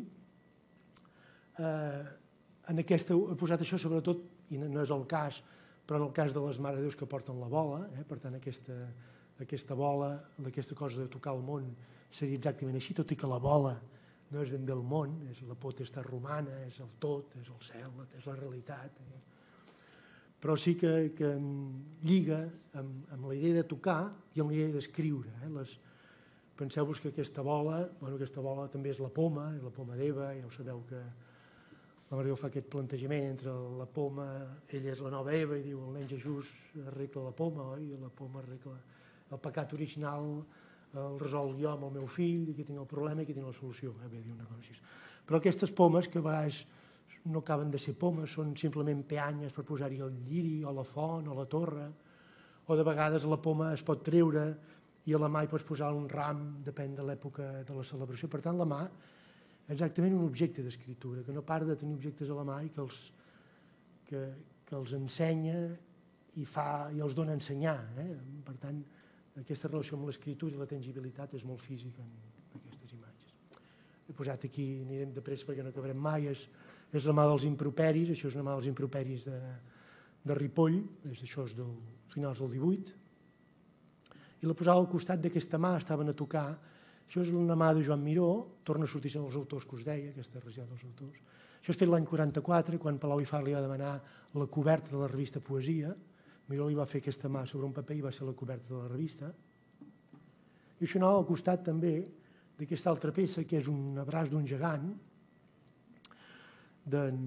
Eh, en aquesta, he posat això sobretot, i no és el cas, però en el cas de les Mare de Déu que porten la bola, eh, per tant aquesta, aquesta bola, aquesta cosa de tocar el món seria exactament així, tot i que la bola no és ben bé el món, és la potestat romana, és el tot, és el cel, és la realitat. Eh. Però sí que, que lliga amb, amb la idea de tocar i amb la idea d'escriure. Eh. Les, penseu-vos que aquesta bola, bueno, aquesta bola també és la poma, és la poma d'Eva, ja ho sabeu que la Mare de Déu fa aquest plantejament entre la poma, ella és la nova Eva, i diu el nen Jesús arregla la poma, oi? I la poma arregla el pecat original, el resol jo amb el meu fill, i aquí tinc el problema i aquí tinc la solució. Eh? Bé, dir una cosa així. Però aquestes pomes, que a vegades no acaben de ser pomes, són simplement peanyes per posar-hi el lliri, o la font, o la torre, o de vegades la poma es pot treure i a la mà hi pots posar un ram, depèn de l'època de la celebració. Per tant, la mà exactament un objecte d'escriptura, que no para de tenir objectes a la mà i que els, que, que els ensenya i, fa, i els dona a ensenyar. Eh? Per tant, aquesta relació amb l'escriptura i la tangibilitat és molt física en aquestes imatges. He posat aquí, anirem de pressa perquè no acabarem mai, és, és la mà dels improperis, això és una mà dels improperis de, de Ripoll, és, això és del finals del divuit, i la posava al costat d'aquesta mà, estaven a tocar. Això és una mà de Joan Miró, torna a sortir en els autors que us deia, aquesta regió dels autors. Això és fet l'any quaranta-quatre, quan Palau i Fart li va demanar la coberta de la revista Poesia. Miró li va fer aquesta mà sobre un paper i va ser la coberta de la revista. I això anava al costat també d'aquesta altra peça, que és un abraç d'un gegant, d'en...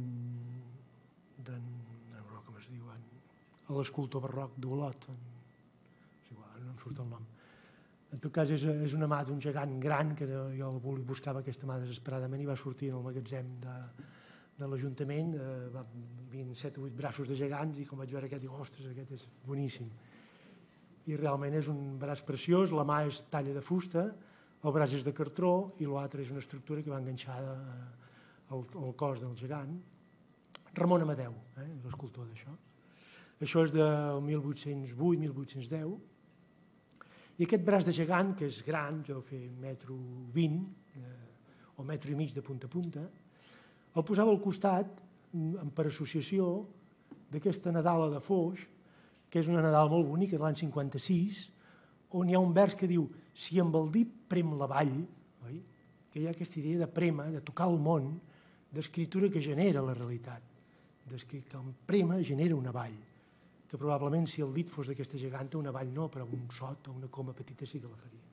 no recordo com es diu, l'escultor barroc d'Olot, és igual, no em surt el nom. En tot cas, és, és una mà d'un gegant gran, que jo buscava aquesta mà desesperadament i va sortir en el magatzem de, de l'Ajuntament, eh, va vint set o vuit braços de gegants, i com vaig veure aquest, dic, ostres, aquest és boníssim. I realment és un braç preciós, la mà és talla de fusta, el braç és de cartró i l'altre és una estructura que va enganxada al, al cos del gegant. Ramon Amadeu, eh, l'escultor d'això. Això és del mil vuit-cents vuit mil vuit-cents deu. I aquest braç de gegant, que és gran, ja deu fer metro vint, eh, o metro i mig de punta a punta, el posava al costat, per associació, d'aquesta Nadala de Foix, que és una Nadala molt bonica, de l'any cinquanta-sis, on hi ha un vers que diu «Si amb el dit prem la vall», oi? Que hi ha aquesta idea de prema, de tocar el món, d'escriptura que genera la realitat, que el prema genera una vall, que probablement si el dit fos d'aquesta geganta, una vall no, però un sot o una coma petita sí que la faria.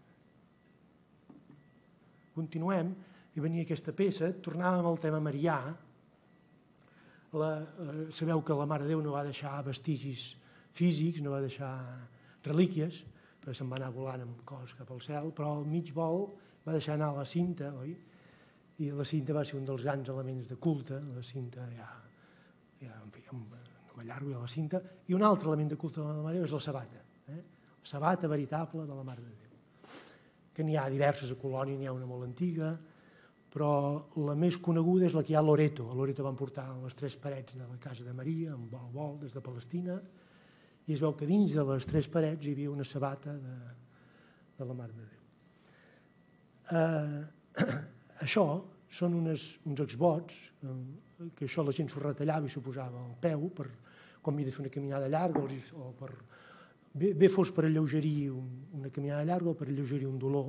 Continuem, i venia aquesta peça, tornàvem al tema marià. La, eh, sabeu que la Mare de Déu no va deixar vestigis físics, no va deixar relíquies, perquè se'n va anar volant amb cos cap al cel, però al mig vol va deixar anar la cinta, oi? I la cinta va ser un dels grans elements de culte, la cinta ja ja, en fi, no m'allargo a la cinta, i un altre element de culte de la Mare de Déu és la sabata, eh? La sabata veritable de la Mare de Déu, que n'hi ha diverses a Colònia, n'hi ha una molt antiga, però la més coneguda és la que hi ha a Loreto. A Loreto van portar les tres parets de la casa de Maria, amb vol vol des de Palestina, i es veu que dins de les tres parets hi havia una sabata de, de la Mare de Déu. Eh, això són unes, uns exvots, eh, que això la gent s'ho retallava i s'ho posava al peu per, quan havia de fer una caminada llarga o per, bé, bé fos per alleugerir un, una caminada llarga o per alleugerir un dolor.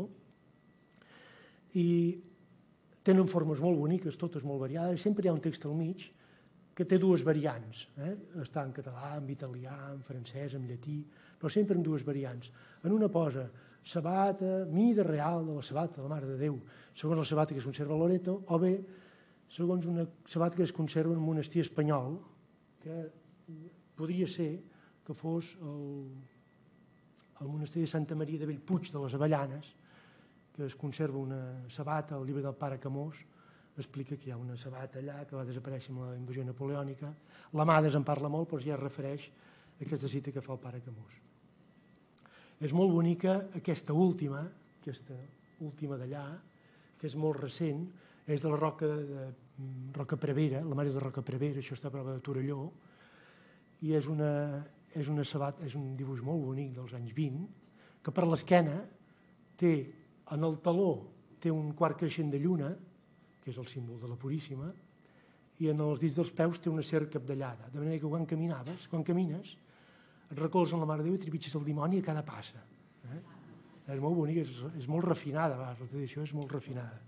I tenen formes molt boniques, totes molt variades, sempre hi ha un text al mig que té dues variants, eh? Està en català, en italià, en francès, en llatí, però sempre amb dues variants. En una posa sabata, mida real de la sabata de la Mare de Déu, segons la sabata que es conserva a Loreto, o bé segons una sabata que es conserva en un monestir espanyol, que podria ser que fos el, el monestir de Santa Maria de Bellpuig de les Avellanes, que es conserva una sabata, al llibre del pare Camós, explica que hi ha una sabata allà que va desaparèixer amb la invasió napoleònica. L'Amades en parla molt, però ja es refereix a aquesta cita que fa el pare Camós. És molt bonica aquesta última, aquesta última d'allà, que és molt recent, és de la Roca de Roca Prevera, la Mare de Roca Prevera, això està a prova de Torelló, i és, una, és, una sabata, és un dibuix molt bonic dels anys vint, que per l'esquena té, en el taló, té un quart creixent de lluna, que és el símbol de la Puríssima, i en els dits dels peus té una serp capdellada, de manera que quan caminaves, quan camines, et recolzes en la Mare de Déu i trepitges el dimoni a cada passa. Eh? És molt bonic, és, és molt refinada, va, la tradició és molt refinada.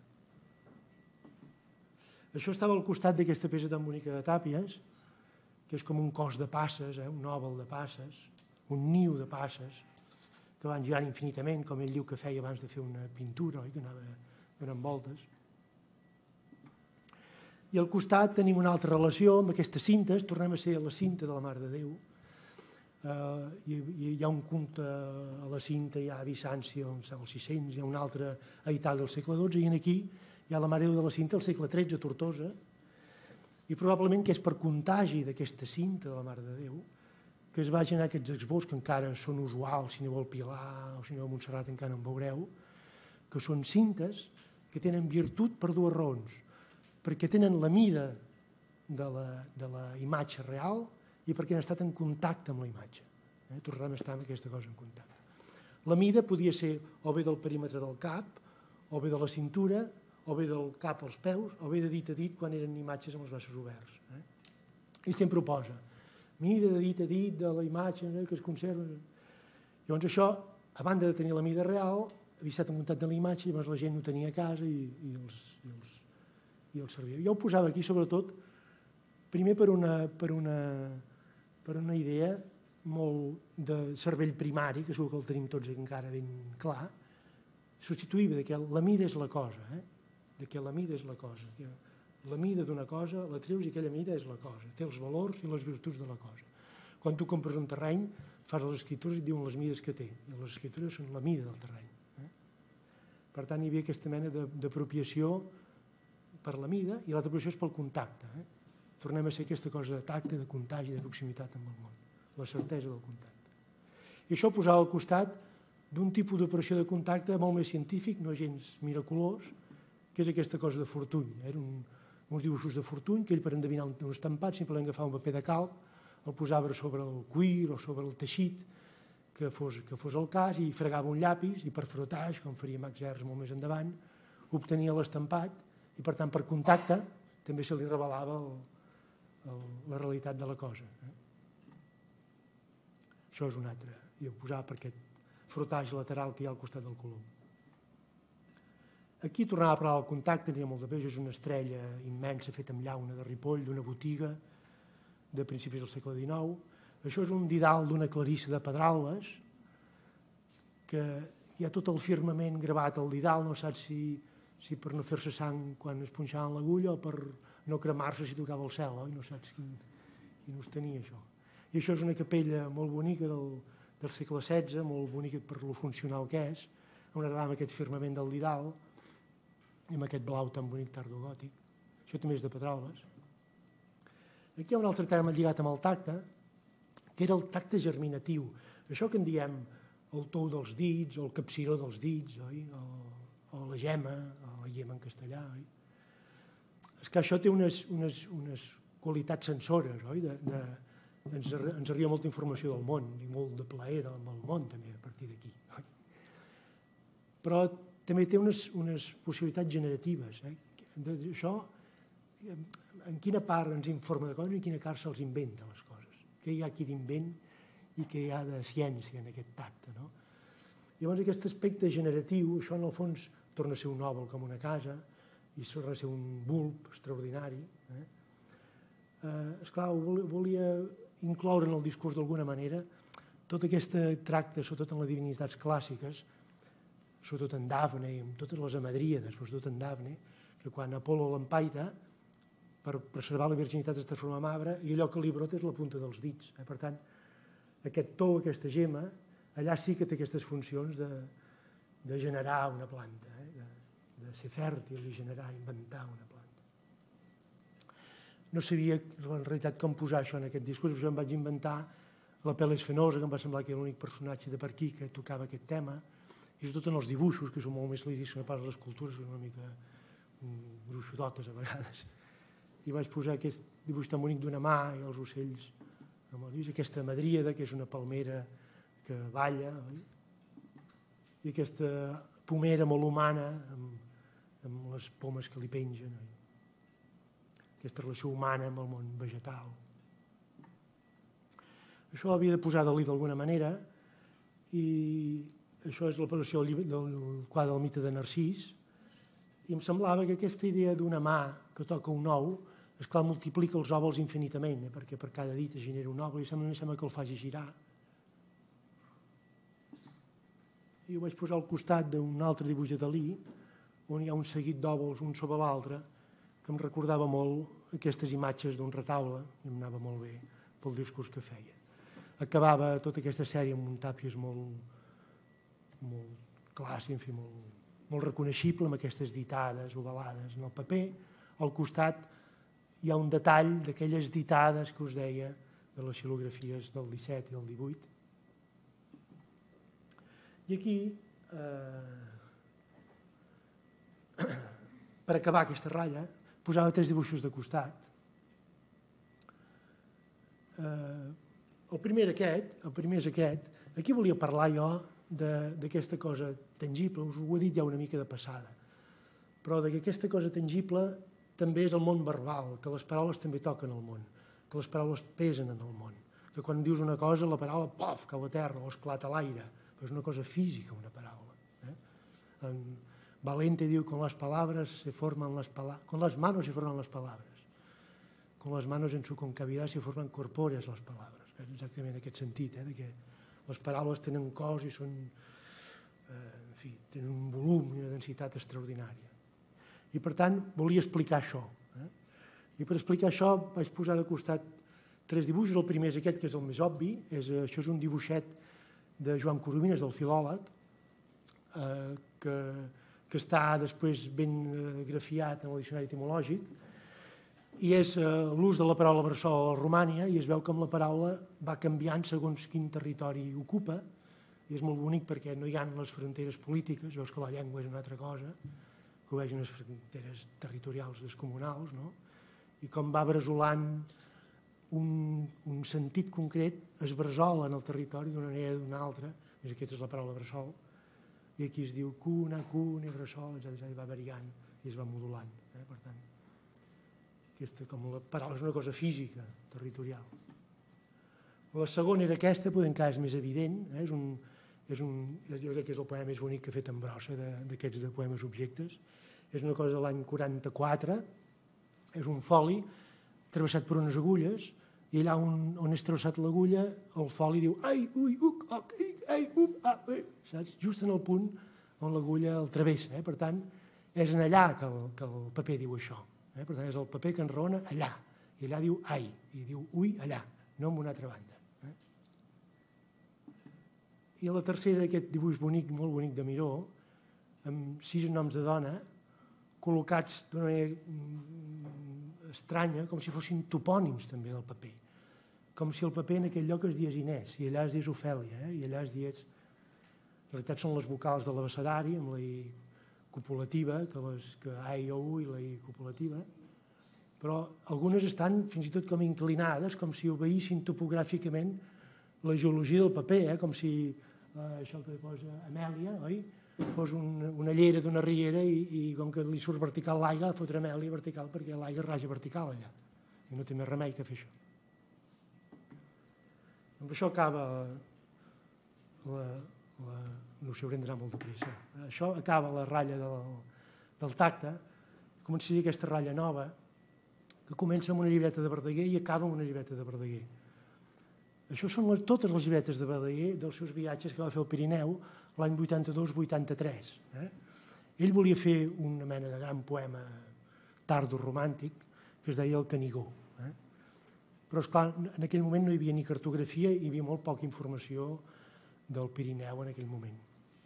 Això estava al costat d'aquesta peça tan bonica de Tàpies, que és com un cos de passes, eh? Un òval de passes, un niu de passes, que van girant infinitament, com ell diu que feia abans de fer una pintura, oi? Que anava donant voltes. I al costat tenim una altra relació amb aquestes cintes, tornem a ser a la cinta de la Mare de Déu. Uh, hi, hi ha un conte a la cinta, hi ha a Bizanci al sis-cents, hi ha un altre a Itàlia al segle dotze, i aquí hi ha la Mare de Déu de la cinta al segle tretze a Tortosa, i probablement que és per contagi d'aquesta cinta de la Mare de Déu que es vagin aquests exvots que encara són usuals, si aneu al Pilar o si aneu a Montserrat encara en veureu, que són cintes que tenen virtut per dues raons, perquè tenen la mida de la, de la imatge real i perquè han estat en contacte amb la imatge. Eh? Tornem a estar amb aquesta cosa en contacte. La mida podia ser o bé del perímetre del cap, o bé de la cintura, o bé del cap als peus, o bé de dit a dit quan eren imatges amb els braços oberts. Eh? I sempre ho posa. Mida de dit a dit de la imatge eh, que es conserva. Llavors això, a banda de tenir la mida real, havia estat en contacte amb la imatge, llavors la gent ho tenia a casa i, i, els, i, els, i els servia. Jo ho posava aquí sobretot, primer per una, per una, per una idea molt de cervell primari, que segur que el tenim tots encara ben clar, substituïva de que la mida és la cosa, eh? de que la mida és la cosa. Que la mida d'una cosa, la treus i aquella mida és la cosa. Té els valors i les virtuts de la cosa. Quan tu compres un terreny, fas les escritures i et diuen les mides que té. I les escritures són la mida del terreny. Eh? Per tant, hi havia aquesta mena d'apropiació per la mida i l'altra apropiació és pel contacte. Eh? Tornem a ser aquesta cosa de tacte, de contagi, de proximitat amb el món. La certesa del contacte. I això ho posava al costat d'un tipus d'operació de contacte molt més científic, no gens miraculós, que és aquesta cosa de Fortuny. Eren un, uns dibuixos de Fortuny que ell, per endevinar un, un estampat, simplement agafava un paper de calc, el posava sobre el cuir o sobre el teixit que fos, que fos el cas i fregava un llapis i per frotage, com faria Max Ernst molt més endavant, obtenia l'estampat i, per tant, per contacte també se li revelava el, el, la realitat de la cosa. Eh? Això és un altre. I ho posava per aquest frotage lateral que hi ha al costat del color. Aquí tornava a parlar del contacte, n'hi ha molt de peix, és una estrella immensa feta amb llauna de Ripoll, d'una botiga de principis del segle dinou. Això és un didal d'una Clarissa de Pedralbes, que hi ha tot el firmament gravat al didal, no saps si, si per no fer-se sang quan es punxava en l'agulla o per no cremar-se si tocava el cel, oi? No saps quin, quin ús tenia això. I això és una capella molt bonica del, del segle setze, molt bonica per lo funcional que és, on agradava aquest firmament del didal, amb aquest blau tan bonic tardogòtic. Això també és de Pedralbes. Aquí hi ha un altre terme lligat amb el tacte, que era el tacte germinatiu. Això que en diem el tou dels dits, o el capciró dels dits, oi? O, o la gema, o la gema en castellà. Oi? És que això té unes, unes, unes qualitats sensores, oi? De, de, ens, ens arriba molta informació del món, i molt de plaer amb el món també a partir d'aquí. Però també té unes, unes possibilitats generatives. Eh? Això, en quina part ens informa de coses i en quina part se'ls inventa les coses. Què hi ha aquí d'invent i què hi ha de ciència en aquest tacte. No? Llavors aquest aspecte generatiu, això en el fons torna a ser un òval com una casa i torna a ser un bulb extraordinari. Eh? Eh, esclar, volia incloure en el discurs d'alguna manera tot aquest tracte, sobretot en les divinitats clàssiques, sobretot en Dafne i en totes les amadríades, però sobretot en Dafne, que quan Apol·lo l'empaita, per preservar la virginitat es transforma en arbre i allò que li brota és la punta dels dits. Eh? Per tant, aquest to, aquesta gema, allà sí que té aquestes funcions de, de generar una planta, eh? de, de ser fèrtil i generar, inventar una planta. No sabia en realitat com posar això en aquest discurs, per això em vaig inventar la Pel·les Fenosa, que em va semblar que era l'únic personatge de per aquí que tocava aquest tema, i sobretot en els dibuixos, que són molt més lírics que no pas les escultures, que són una mica gruixudotes a vegades. I vaig posar aquest dibuix tan bonic d'una mà i els ocells amb el llis, aquesta madríada, que és una palmera que balla, oi? I aquesta pomera molt humana amb, amb les pomes que li pengen, oi? Aquesta relació humana amb el món vegetal. Això havia de posar Dalí d'alguna manera i això és l'apel·lació del quadre del mite de Narcís i em semblava que aquesta idea d'una mà que toca un ou, esclar, multiplica els òvals infinitament, eh? Perquè per cada dit es genera un òval i sembla, sembla que el faci girar. I ho vaig posar al costat d'un altre dibuix de Dalí on hi ha un seguit d'òvals un sobre l'altre que em recordava molt aquestes imatges d'un retaule i em anava molt bé pel discurs que feia. Acabava tota aquesta sèrie amb un tàpies molt, molt clàssic, en fi, molt, molt reconeixible amb aquestes ditades ovalades en el paper. Al costat hi ha un detall d'aquelles ditades que us deia de les xilografies del disset i del divuit. I aquí, eh, per acabar aquesta ratlla, posava tres dibuixos de costat. Eh, el primer aquest, el primer és aquest. Aquí volia parlar jo d'aquesta cosa tangible, us ho he dit ja una mica de passada, però que aquesta cosa tangible també és el món verbal, que les paraules també toquen el món, que les paraules pesen en el món, que quan dius una cosa la paraula, pof, cau a terra o esclata a l'aire, però és una cosa física una paraula. Eh? En Valente diu, con las palabras se forman las palabras, con las manos se forman las palabras, con las manos en su concavidad se forman corpóreas las palabras. És exactament en aquest sentit, eh? De que les paraules tenen cos i són, eh, en fi, tenen un volum i una densitat extraordinària. I per tant volia explicar això. Eh? I per explicar això vaig posar al costat tres dibuixos. El primer és aquest, que és el més obvi. És, això és un dibuixet de Joan Coromines, del filòleg, eh, que, que està després ben eh, grafiat en el diccionari etimològic, i és eh, l'ús de la paraula bressol a Romània, i es veu com la paraula va canviant segons quin territori ocupa, i és molt bonic perquè no hi ha les fronteres polítiques, veus que la llengua és una altra cosa, que ho vegin les fronteres territorials descomunals, no? I com va bresolant un, un sentit concret, es bresola en el territori d'una manera o d'una altra, més aquesta és la paraula bressol, i aquí es diu cuna, cuna, bressol, etcètera, i va variant i es va modulant. Eh? Per tant, aquesta, com la paraula és una cosa física, territorial. La segona era aquesta, però encara és més evident, eh? és un, és un, jo crec que és el poema més bonic que he fet en brossa d'aquests de poemes objectes. És una cosa de l'any quaranta-quatre, és un foli travessat per unes agulles, i allà on, on és travessat l'agulla, el foli diu ai, ui, uc, oc, i, ai, up, ah, ui, saps? Just en el punt on l'agulla el travessa. Eh? Per tant, és en allà que el, que el paper diu això. Eh? Per tant, és el paper que enraona allà. I allà diu ai, i diu ui allà, no en una altra banda. Eh? I a la tercera, aquest dibuix bonic, molt bonic de Miró, amb sis noms de dona, col·locats d'una manera estranya, com si fossin topònims també del paper. Com si el paper en aquell lloc es dies Inés, i allà es dies Ofèlia, eh? I allà es dies... En realitat són les vocals de l'abecedari, amb la I copulativa, que, les, que A i O U i la I copulativa, però algunes estan fins i tot com inclinades, com si obeïssin topogràficament la geologia del paper, eh? Com si eh, això que posa Amèlia, oi? Fos un, una llera d'una riera i, i com que li surt vertical l'aigua, fotre Amèlia vertical perquè l'aigua raja vertical allà. I no té més remei que fer això. Amb això acaba la, la, no ho sé, haurem d'anar molt de pressa. Això acaba la ratlla del, del tacte, començaria aquesta ratlla nova, que comença amb una llibreta de Verdaguer i acaba amb una llibreta de Verdaguer. Això són les, totes les llibretes de Verdaguer dels seus viatges que va fer al Pirineu l'any vuitanta-dos vuitanta-tres. Eh? Ell volia fer una mena de gran poema tardo-romàntic que es deia El Canigó. Eh? Però, esclar, en aquell moment no hi havia ni cartografia i hi havia molt poca informació del Pirineu en aquell moment.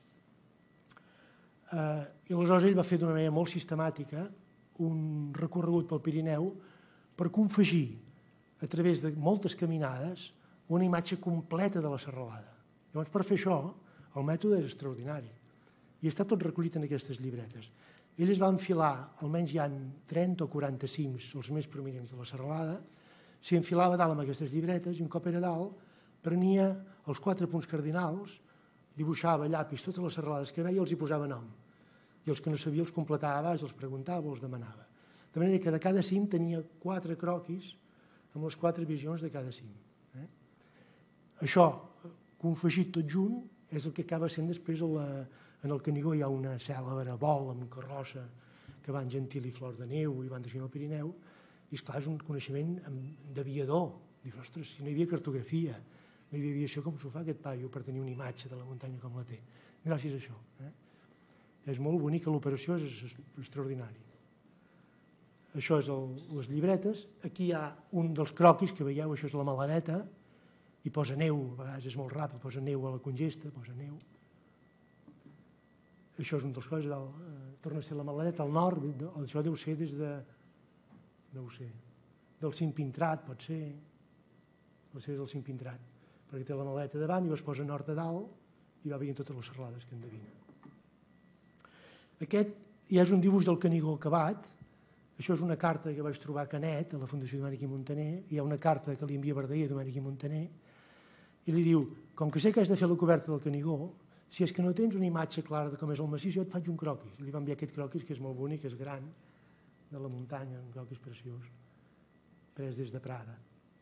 Eh, I aleshores ell va fer d'una manera molt sistemàtica un recorregut pel Pirineu per confegir, a través de moltes caminades, una imatge completa de la serralada. Llavors, per fer això, el mètode és extraordinari i està tot recollit en aquestes llibretes. Ell es va enfilar, almenys hi ha trenta o quaranta cims, els més prominents de la serralada, s'hi enfilava dalt amb aquestes llibretes i un cop era dalt prenia els quatre punts cardinals, dibuixava a llapis totes les serralades que veia i els hi posava nom. I els que no sabia els completava a baix, els preguntava o els demanava. De manera que de cada cim tenia quatre croquis amb les quatre visions de cada cim. Eh? Això, confegit tot junt, és el que acaba sent després la, en el Canigó hi ha una cèlebre vol amb carrossa que van Gentil i Flor de Neu i van descriure el Pirineu i esclar és un coneixement d'aviador. Dius, ostres, si no hi havia cartografia, no hi havia això, com s'ho fa aquest paio per tenir una imatge de la muntanya com la té. Gràcies a això. Eh? És molt bonic, l'operació és, és extraordinari. Això és el, les llibretes. Aquí hi ha un dels croquis que veieu, això és la maladeta, i posa neu, a vegades és molt ràpid, posa neu a la congesta, posa neu. Això és un dels coses, el, eh, torna a ser la maladeta al nord, això deu ser des de, no ho sé, del Cim Pintrat, pot ser, pot ser del Cim Pintrat, perquè té la maladeta davant i es posa nord a dalt i va veient totes les serralades que endevina. Aquest ja és un dibuix del Canigó acabat. Això és una carta que vaig trobar a Canet, a la Fundació Domènech i Montaner, i hi ha una carta que li envia Verdaguer a Domènech i Montaner, i li diu, com que sé que has de fer la coberta del Canigó, si és que no tens una imatge clara de com és el massís, jo et faig un croquis. I li va enviar aquest croquis, que és molt bonic, que és gran, de la muntanya, un croquis preciós, pres des de Prada.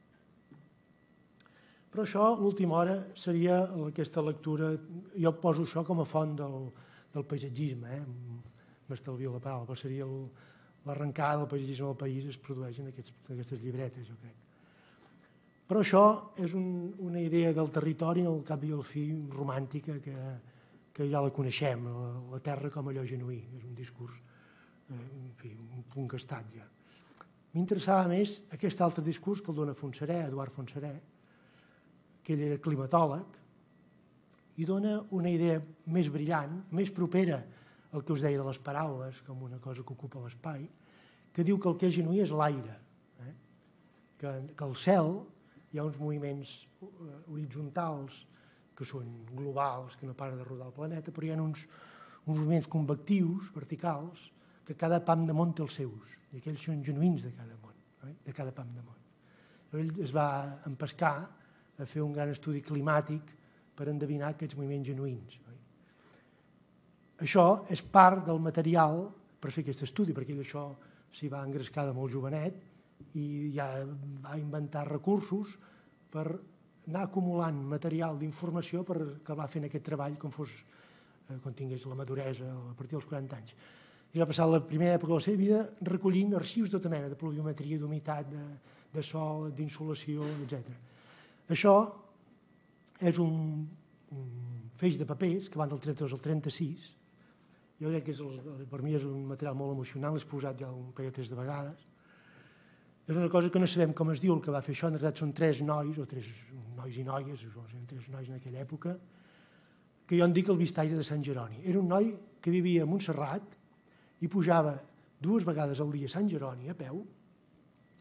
Però això, l'última hora, seria aquesta lectura, jo poso això com a font del, del paisatgisme, eh? M'estalvio la paraula, però seria el, l'arrencada del paisatgisme del país es produeix en aquests, aquestes llibretes, jo crec. Però això és un, una idea del territori, al cap i al fi, romàntica, que, que ja la coneixem, la, la terra com allò genuí. És un discurs, eh, en fi, un punt gastat ja. M'interessava més aquest altre discurs que el dona Fontserè, Eduard Fontserè, que ell era climatòleg, i dona una idea més brillant, més propera al que us deia de les paraules, com una cosa que ocupa l'espai, que diu que el que és genuí és l'aire, eh? que, que el cel hi ha uns moviments horitzontals que són globals, que no paren de rodar el planeta, però hi ha uns, uns moviments convectius, verticals, que cada pam de món té els seus, i aquells són genuïns de cada món, eh? de cada pam de món. Ell es va empescar a fer un gran estudi climàtic per endevinar aquests moviments genuïns. Eh? Això és part del material per fer aquest estudi, perquè ell això s'hi va engrescar de molt jovenet, i ja va inventar recursos per anar acumulant material d'informació per acabar fent aquest treball com fos, eh, quan tingués la maduresa a partir dels quaranta anys. I va passar la primera època de la seva vida recollint arxius de tota mena, de pluviometria, d'humitat, de, de sol, d'insolació, etcètera. Això és un, un feix de papers que van del trenta-dos al trenta-sis. Jo crec que és el, per mi és un material molt emocional, l'he posat ja un parell o tres de vegades. És una cosa que no sabem com es diu el que va fer això, en realitat són tres nois, o tres nois i noies, eren tres nois en aquella època, que jo en dic el vistaire de Sant Jeroni. Era un noi que vivia a Montserrat i pujava dues vegades al dia a Sant Jeroni a peu,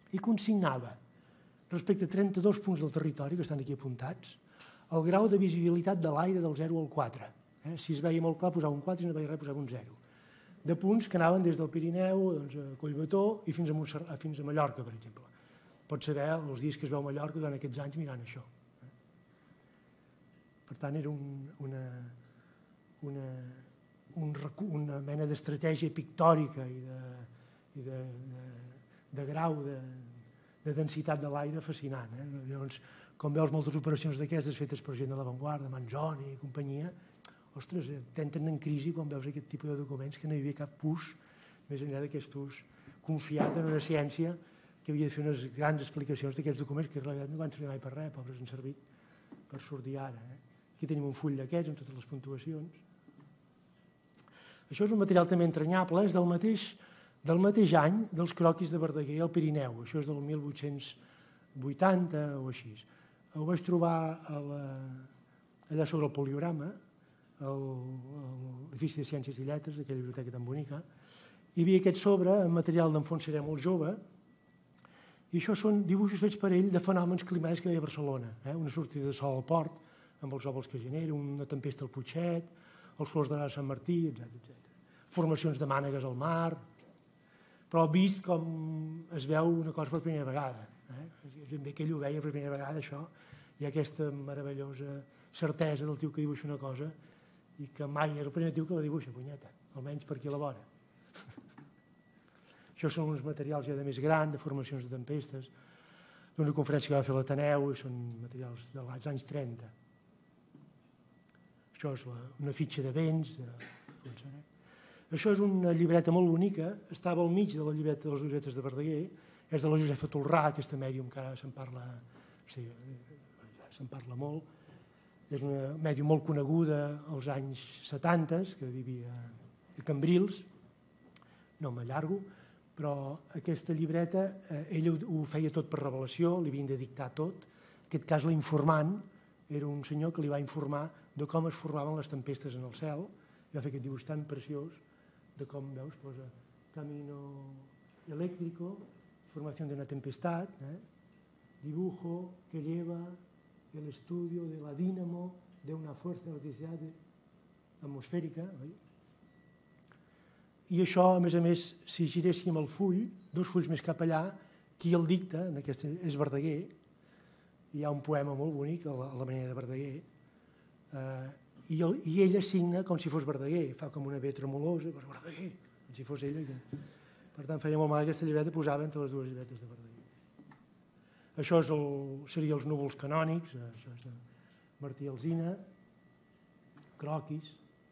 i consignava, respecte a trenta-dos punts del territori que estan aquí apuntats, el grau de visibilitat de l'aire del zero al quatre. Eh? Si es veia molt clar, posava un quatre, si no veia res, posava un zero. De punts que anaven des del Pirineu doncs, a Collbató i fins a, Montserrat, fins a Mallorca, per exemple. Pots saber els dies que es veu Mallorca durant aquests anys mirant això. Eh? Per tant, era un, una, una, un, una mena d'estratègia pictòrica i de, i de, de, de grau de, de densitat de l'aire fascinant. Eh? Llavors, com veus moltes operacions d'aquestes fetes per gent de l'avantguarda, Manzoni i companyia, ostres, t'entren en crisi quan veus aquest tipus de documents que no hi havia cap ús, més enllà d'aquest ús confiat en una ciència que havia de fer unes grans explicacions d'aquests documents que en realitat no van servir mai per res, pobres, han servit per sortir ara. Eh? Aquí tenim un full d'aquests amb totes les puntuacions. Això és un material també entranyable, és del mateix, del mateix any dels croquis de Verdaguer al Pirineu, això és del mil vuit-cents vuitanta o així. Ho vaig trobar a la, allà sobre el poliorama, a l'edifici de Ciències i Lletres, aquella biblioteca tan bonica. Hi havia aquest sobre, en material d'en Font Seré molt jove, i això són dibuixos fets per ell de fenòmens climàtics que hi ha a Barcelona. Eh? Una sortida de sol al port, amb els òvals que genera, una tempesta al Putxet, els flors d'Anà de Sant Martí, etcètera. Formacions de mànegues al mar, però vist com es veu una cosa per primera vegada. Eh? Ben bé que ell ho veia per primera vegada, això. Hi ha aquesta meravellosa certesa del tio que dibuixa una cosa i que mai és el primer tio que la dibuixa, punyeta, almenys per qui elabora. Això són uns materials ja de més gran, de formacions de tempestes, d'una conferència que va fer l'Ateneu, i són materials dels anys trenta. Això és la, una fitxa de vents. De... Això és una llibreta molt bonica, estava al mig de la llibreta de les llibretes de Verdaguer, és de la Josefa Tolrà, aquesta mèdium que ara se'n parla, sí, se'n parla molt. És una mèdium molt coneguda als anys setanta, que vivia a Cambrils, no m'allargo, però aquesta llibreta, eh, ell ho, ho feia tot per revelació, li havien de dictar tot. En aquest cas, l'informant era un senyor que li va informar de com es formaven les tempestes en el cel, i va fer aquest dibuix tan preciós de com, veus, posa camino eléctrico, formación de una tempestad, ¿eh? Dibujo que lleva el estudio de la dínamo de una fuerza de electricidad atmosfèrica. Oi? I això, a més a més, si giréssim el full, dos fulls més cap allà, qui el dicta, en aquest, és Verdaguer. Hi ha un poema molt bonic, a la, a la manera de Verdaguer, eh, i, el, i ella signa com si fos Verdaguer, fa com una ve tremolosa, però Verdaguer, com si fos ella. Que... Per tant, feia molt mal aquesta llibreta, posava entre les dues llibretes de Verdaguer. Això és el, seria els núvols canònics, això és de Martí Alsina, croquis.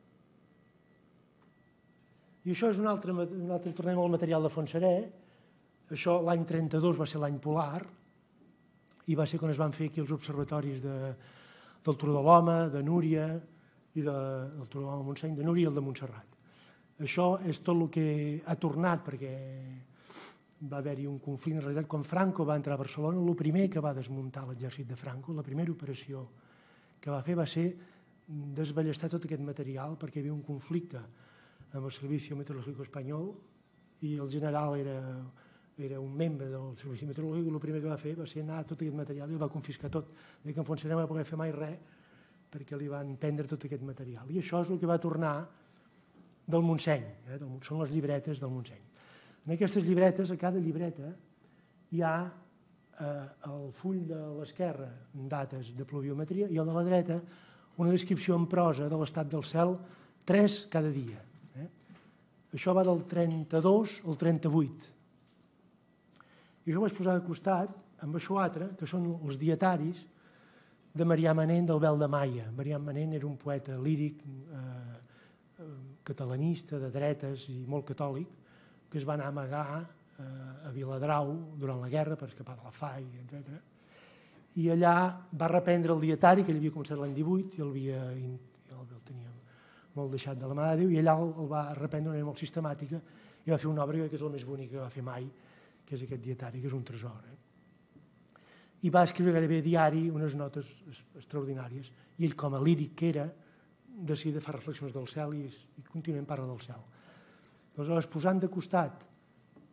I això és un altre, un altre, tornem al material de Font Seré. Això l'any trenta-dos va ser l'any polar, i va ser quan es van fer aquí els observatoris de, del Turó de l'Home, de Núria, i de, del Turó de l'Home Montseny, de Núria i el de Montserrat. Això és tot el que ha tornat, perquè va haver-hi un conflicte. En realitat, quan Franco va entrar a Barcelona, el primer que va desmuntar l'exèrcit de Franco, la primera operació que va fer va ser desballestar tot aquest material, perquè hi havia un conflicte amb el Servicio Meteorológico Espanyol i el general era, era un membre del Servicio Meteorológico, i el primer que va fer va ser anar a tot aquest material i el va confiscar tot. De que en Font Seré no va poder fer mai res perquè li van prendre tot aquest material. I això és el que va tornar del Montseny, eh? del, són les llibretes del Montseny. En aquestes llibretes, a cada llibreta, hi ha eh, el full de l'esquerra dates de pluviometria i el de la dreta una descripció en prosa de l'estat del cel, tres cada dia. Eh? Això va del trenta-dos al trenta-vuit. I jo vaig posar de costat, amb això altre, que són els dietaris de Marià Manent del Vel de Maia. Marià Manent era un poeta líric, eh, catalanista, de dretes i molt catòlic, que es va anar a amagar eh, a Viladrau durant la guerra per escapar de la F A I, etcètera. I allà va reprendre el dietari, que ell havia començat l'any divuit, i el, havia, el tenia molt deixat de la mà de Déu, i allà el, el va reprendre d'una manera molt sistemàtica i va fer una obra que és el més bonic que va fer mai, que és aquest dietari, que és un tresor. Eh? I va escriure gairebé diari unes notes extraordinàries. I ell, com a líric que era, decidí fer reflexions del cel i, i contínuament parla del cel. Aleshores, posant de costat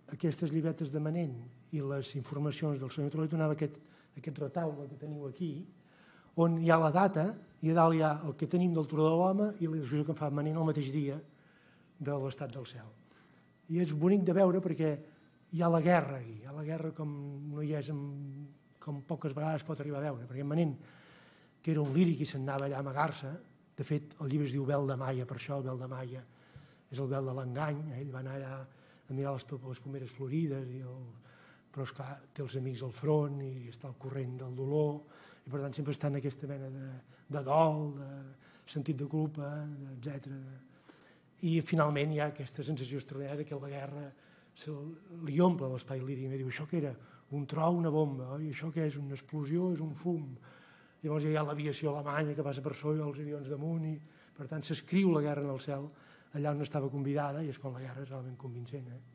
aquestes llibretes de Manent i les informacions del senyor Trullet donava aquest, aquest retaule que teniu aquí, on hi ha la data i a dalt hi ha el que tenim del Turó de l'Home i la il·lustració que fa Manent el mateix dia de l'estat del cel. I és bonic de veure perquè hi ha la guerra aquí, hi ha la guerra com no hi és, com poques vegades pot arribar a veure, perquè Manent, que era un líric i se'n anava allà a amagar-se, de fet el llibre es diu Vel de Maia, per això el Vel de Maia és el vel de l'engany, ell va anar allà a mirar les, les pomeres florides, i el, però esclar, té els amics al front i està al corrent del dolor, i per tant sempre està en aquesta mena de, de dol, de sentit de culpa, etcètera. I finalment hi ha aquesta sensació extraordinària que la guerra se li omple l'espai líric i diu això que era un tro, una bomba, oi? Això que és una explosió, és un fum. Llavors hi ha l'aviació alemanya que passa per sobre els avions damunt i per tant s'escriu la guerra en el cel allà on estava convidada i és quan la guerra és realment convincent. Eh?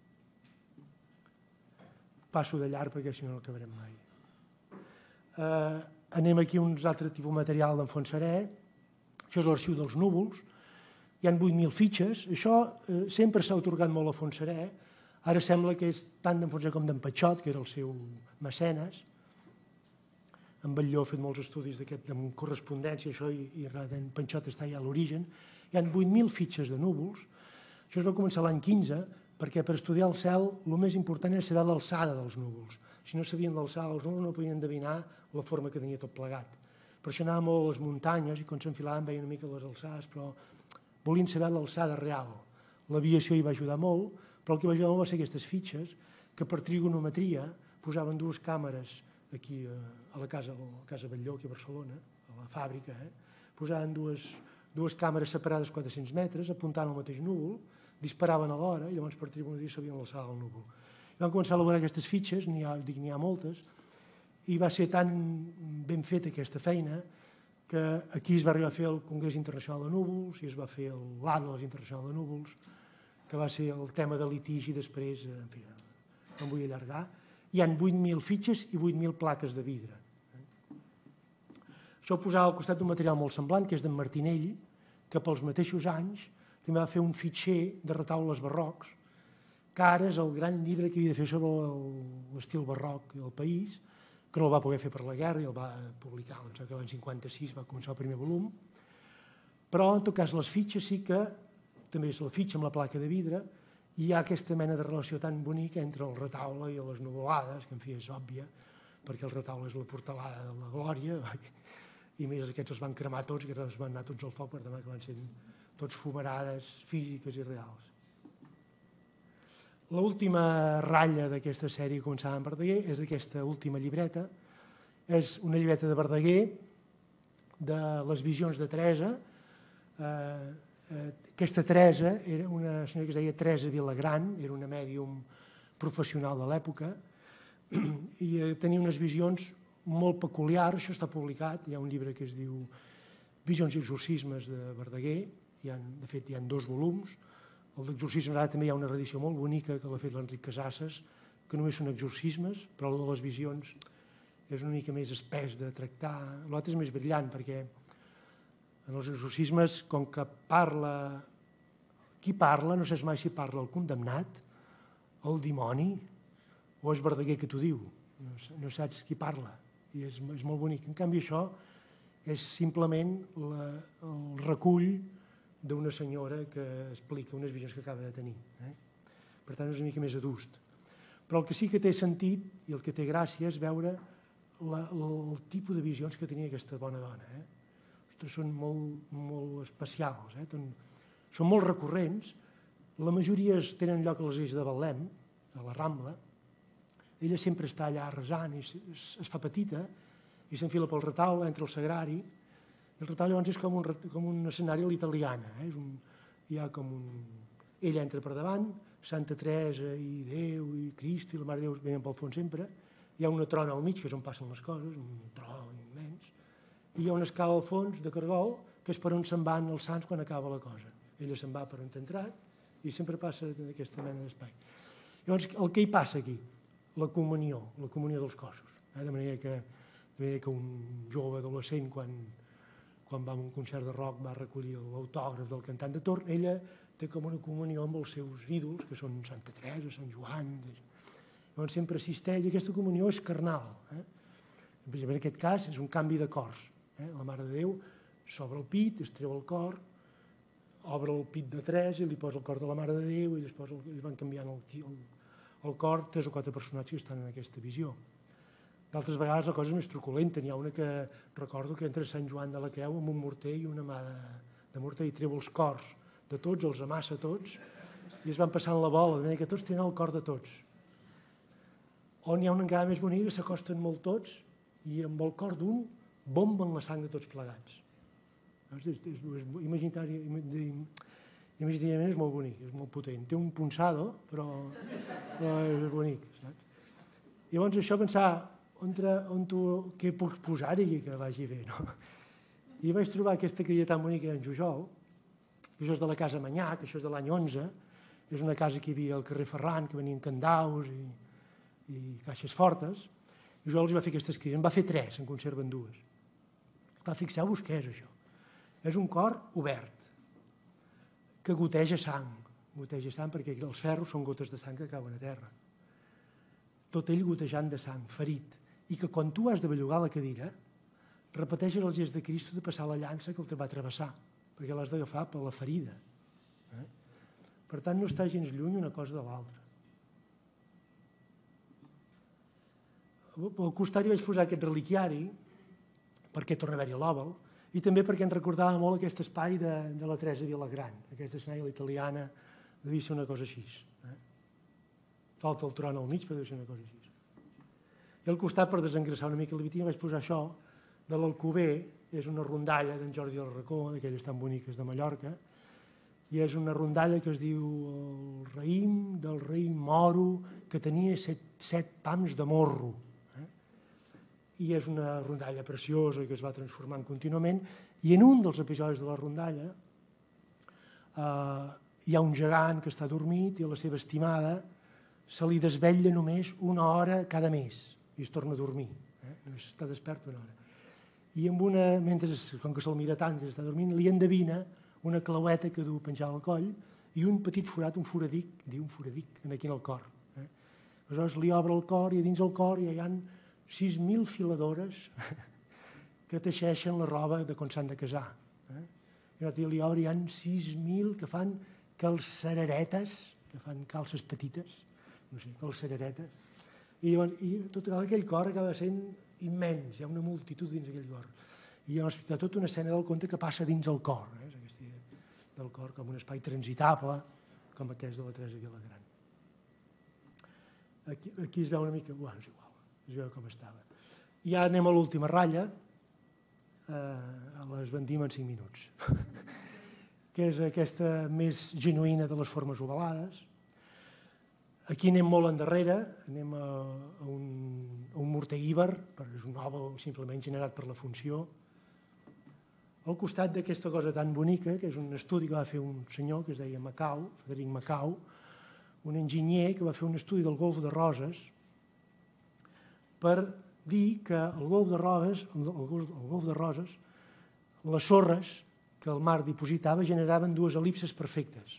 Passo de llarg perquè si no no acabarem mai. Eh, anem aquí a uns altres tipus de material d'en Fontserè. Això és l'arxiu dels núvols. Hi ha vuit mil fitxes. Això eh, sempre s'ha atorgat molt a Fontserè. Ara sembla que és tant d'en Fontserè com d'en Patxot, que era el seu mecenes. En Batlló ha fet molts estudis d'aquest amb correspondència, això, i, i en Patxot està ja a l'origen. Hi ha vuit mil fitxes de núvols. Això es va començar l'any quinze, perquè per estudiar el cel el més important era saber l'alçada dels núvols. Si no sabien l'alçada dels núvols no podien endevinar la forma que tenia tot plegat. Per això anava molt a les muntanyes i quan s'enfilaven veien una mica les alçades, però volien saber l'alçada real. L'aviació hi va ajudar molt, però el que va ajudar molt va ser aquestes fitxes que per trigonometria posaven dues càmeres aquí a la casa, a la casa Batlló, aquí a Barcelona, a la fàbrica, eh? Posaven dues, dues càmeres separades quatre-cents metres, apuntant al mateix núvol, disparaven a l'hora i llavors per trigonometria sabien l'alçada del núvol. I van començar a elaborar aquestes fitxes, n'hi ha, dic, n'hi ha moltes, i va ser tan ben feta aquesta feina que aquí es va arribar a fer el Congrés Internacional de Núvols i es va fer l'Atles Internacional de Núvols, que va ser el tema de litigi després, en fi, no em vull allargar. Hi ha vuit mil fitxes i vuit mil plaques de vidre. Això ho posava al costat d'un material molt semblant, que és d'en Martinell, que pels mateixos anys també va fer un fitxer de retaules barrocs, que ara és el gran llibre que havia de fer sobre l'estil barroc del país, que no el va poder fer per la guerra i el va publicar, em sembla que l'any cinquanta-sis va començar el primer volum, però en tot cas les fitxes sí que, també és la fitxa amb la placa de vidre, i hi ha aquesta mena de relació tan bonica entre el retaule i les nuvolades, que en fi és òbvia, perquè el retaule és la portalada de la glòria, i més aquests els van cremar tots, que es van anar tots al foc, per tant que van ser tots fumarades físiques i reals. L'última ratlla d'aquesta sèrie que començava amb Verdaguer és aquesta última llibreta. És una llibreta de Verdaguer, de les visions de Teresa. Aquesta Teresa era una senyora que es deia Teresa Vilagran, era una mèdium professional de l'època, i tenia unes visions molt peculiars. Això està publicat, hi ha un llibre que es diu Visions i exorcismes de Verdaguer, de fet hi ha dos volums. El d'exorcismes ara també hi ha una reedició molt bonica que l'ha fet l'Enric Casasses, que només són exorcismes, però el de les visions és una mica més espès de tractar. L'altre és més brillant, perquè en els exorcismes, com que parla... Qui parla, no saps mai si parla el condemnat, el dimoni, o és Verdaguer que t'ho diu. No saps qui parla, i és molt bonic. En canvi, això és simplement el recull d'una senyora que explica unes visions que acaba de tenir. Eh? Per tant, és una mica més adust. Però el que sí que té sentit i el que té gràcia és veure la, el tipus de visions que tenia aquesta bona dona. Eh? Ostres, són molt, molt especials, eh? Són molt recurrents. La majoria tenen lloc a l'església de Betlem, a la Rambla. Ella sempre està allà resant i es, es fa petita i s'enfila pel retaule, entra al sagrari. El retaule llavors és com un, com un escenari a l'italiana. Eh? Un, hi ha com un... Ella entra per davant, Santa Teresa i Déu i Crist i la Mare de Déu venen pel fons sempre. Hi ha una trona al mig, que és on passen les coses, un tro immens. I hi ha una escala al fons de cargol, que és per on se'n van els sants quan acaba la cosa. Ella se'n va per on t'ha entrat i sempre passa d'aquesta mena d'espai. Llavors, el que hi passa aquí? La comunió, la comunió dels cossos. Eh? De manera que, de manera que un jove adolescent, quan quan va a un concert de rock va recollir l'autògraf del cantant de torn, ella té com una comunió amb els seus ídols, que són Santa Teresa, Sant Joan. Llavors sempre assisteix, i aquesta comunió és carnal. Eh? En aquest cas és un canvi de cors. Eh? La Mare de Déu s'obre el pit, es treu el cor, obre el pit de tres i li posa el cor de la Mare de Déu i després el, van canviant el, el, el cor tres o quatre personatges que estan en aquesta visió. D'altres vegades la cosa és més truculenta. N'hi ha una que recordo que entra Sant Joan de la Creu amb un morter i una mà de, de morter i treu els cors de tots, els amassa tots i es van passant la bola, de manera que tots tenen el cor de tots. On hi ha una encara més bonica, s'acosten molt tots i amb el cor d'un bomben la sang de tots plegats. És, és, és, imaginari, imaginàriament és molt bonic, és molt potent. Té un punçado, però, però és bonic. Saps? Llavors això pensar on, on tu, què puc posar-hi que vagi bé. No? I vaig trobar aquesta cria tan bonica d'en Jujol, que això és de la Casa Manyà, que això és de l'any onze, és una casa que hi havia al carrer Ferran, que venien candaus i, i caixes fortes, i jo els va fer aquestes crides. En va fer tres, en conserven dues. Va, fixeu-vos què és això. És un cor obert, que goteja sang. Goteja sang perquè els ferros són gotes de sang que cauen a terra. Tot ell gotejant de sang, ferit. I que quan tu has de bellugar la cadira, repeteixes el gest de Cristo de passar la llança que el te va travessar, perquè l'has d'agafar per la ferida. Eh? Per tant, no està gens lluny una cosa de l'altra. Al costat hi vaig posar aquest reliquiari, perquè torna a haver-hi l'òval, i també perquè ens recordava molt aquest espai de, de la Teresa Vilagran, aquesta escena italiana, devia ser una cosa així. Eh? Falta el tron al mig, però devia ser una cosa així. I al costat, per desengressar una mica la vitina, vaig posar això de l'Alcover, és una rondalla d'en Jordi del Racó, d'aquelles tan boniques de Mallorca, i és una rondalla que es diu el raïm del rei moro que tenia set, set pams de morro. Eh? I és una rondalla preciosa que es va transformant contínuament, i en un dels episodis de la rondalla eh, hi ha un gegant que està dormit i a la seva estimada se li desvetlla només una hora cada mes i es torna a dormir. Eh? Només està despert una hora. I amb una, mentre, com que se'l mira tant que està dormint, li endevina una claueta que du penjada al coll i un petit forat, un foradic, diu un foradic, aquí en el cor. Eh? Aleshores li obre el cor i dins el cor hi ha sis mil filadores que teixeixen la roba de quan s'han de casar. Eh? I un altre li obre i hi ha sis mil que fan calcereretes, que fan calces petites, no sé, calcereretes, i, i tot aquell cor acaba sent immens, hi ha una multitud dins aquell cor. I hi ha tota una escena del conte que passa dins el cor, eh? Aquesta idea del cor com un espai transitable, com aquest de la Teresa Vilagran. Aquí, aquí es veu una mica, bueno, és igual, es veu com estava. I ja anem a l'última ratlla, eh, les vendim en cinc minuts, que és aquesta més genuïna de les formes ovalades. Aquí anem molt endarrere, anem a, a, un, a un morter íber, perquè és un òval simplement generat per la funció. Al costat d'aquesta cosa tan bonica, que és un estudi que va fer un senyor que es deia Macau, Frederic Macau, un enginyer que va fer un estudi del golf de Roses per dir que el golf de Roses, el golf, el golf de Roses, les sorres que el mar dipositava generaven dues el·lipses perfectes.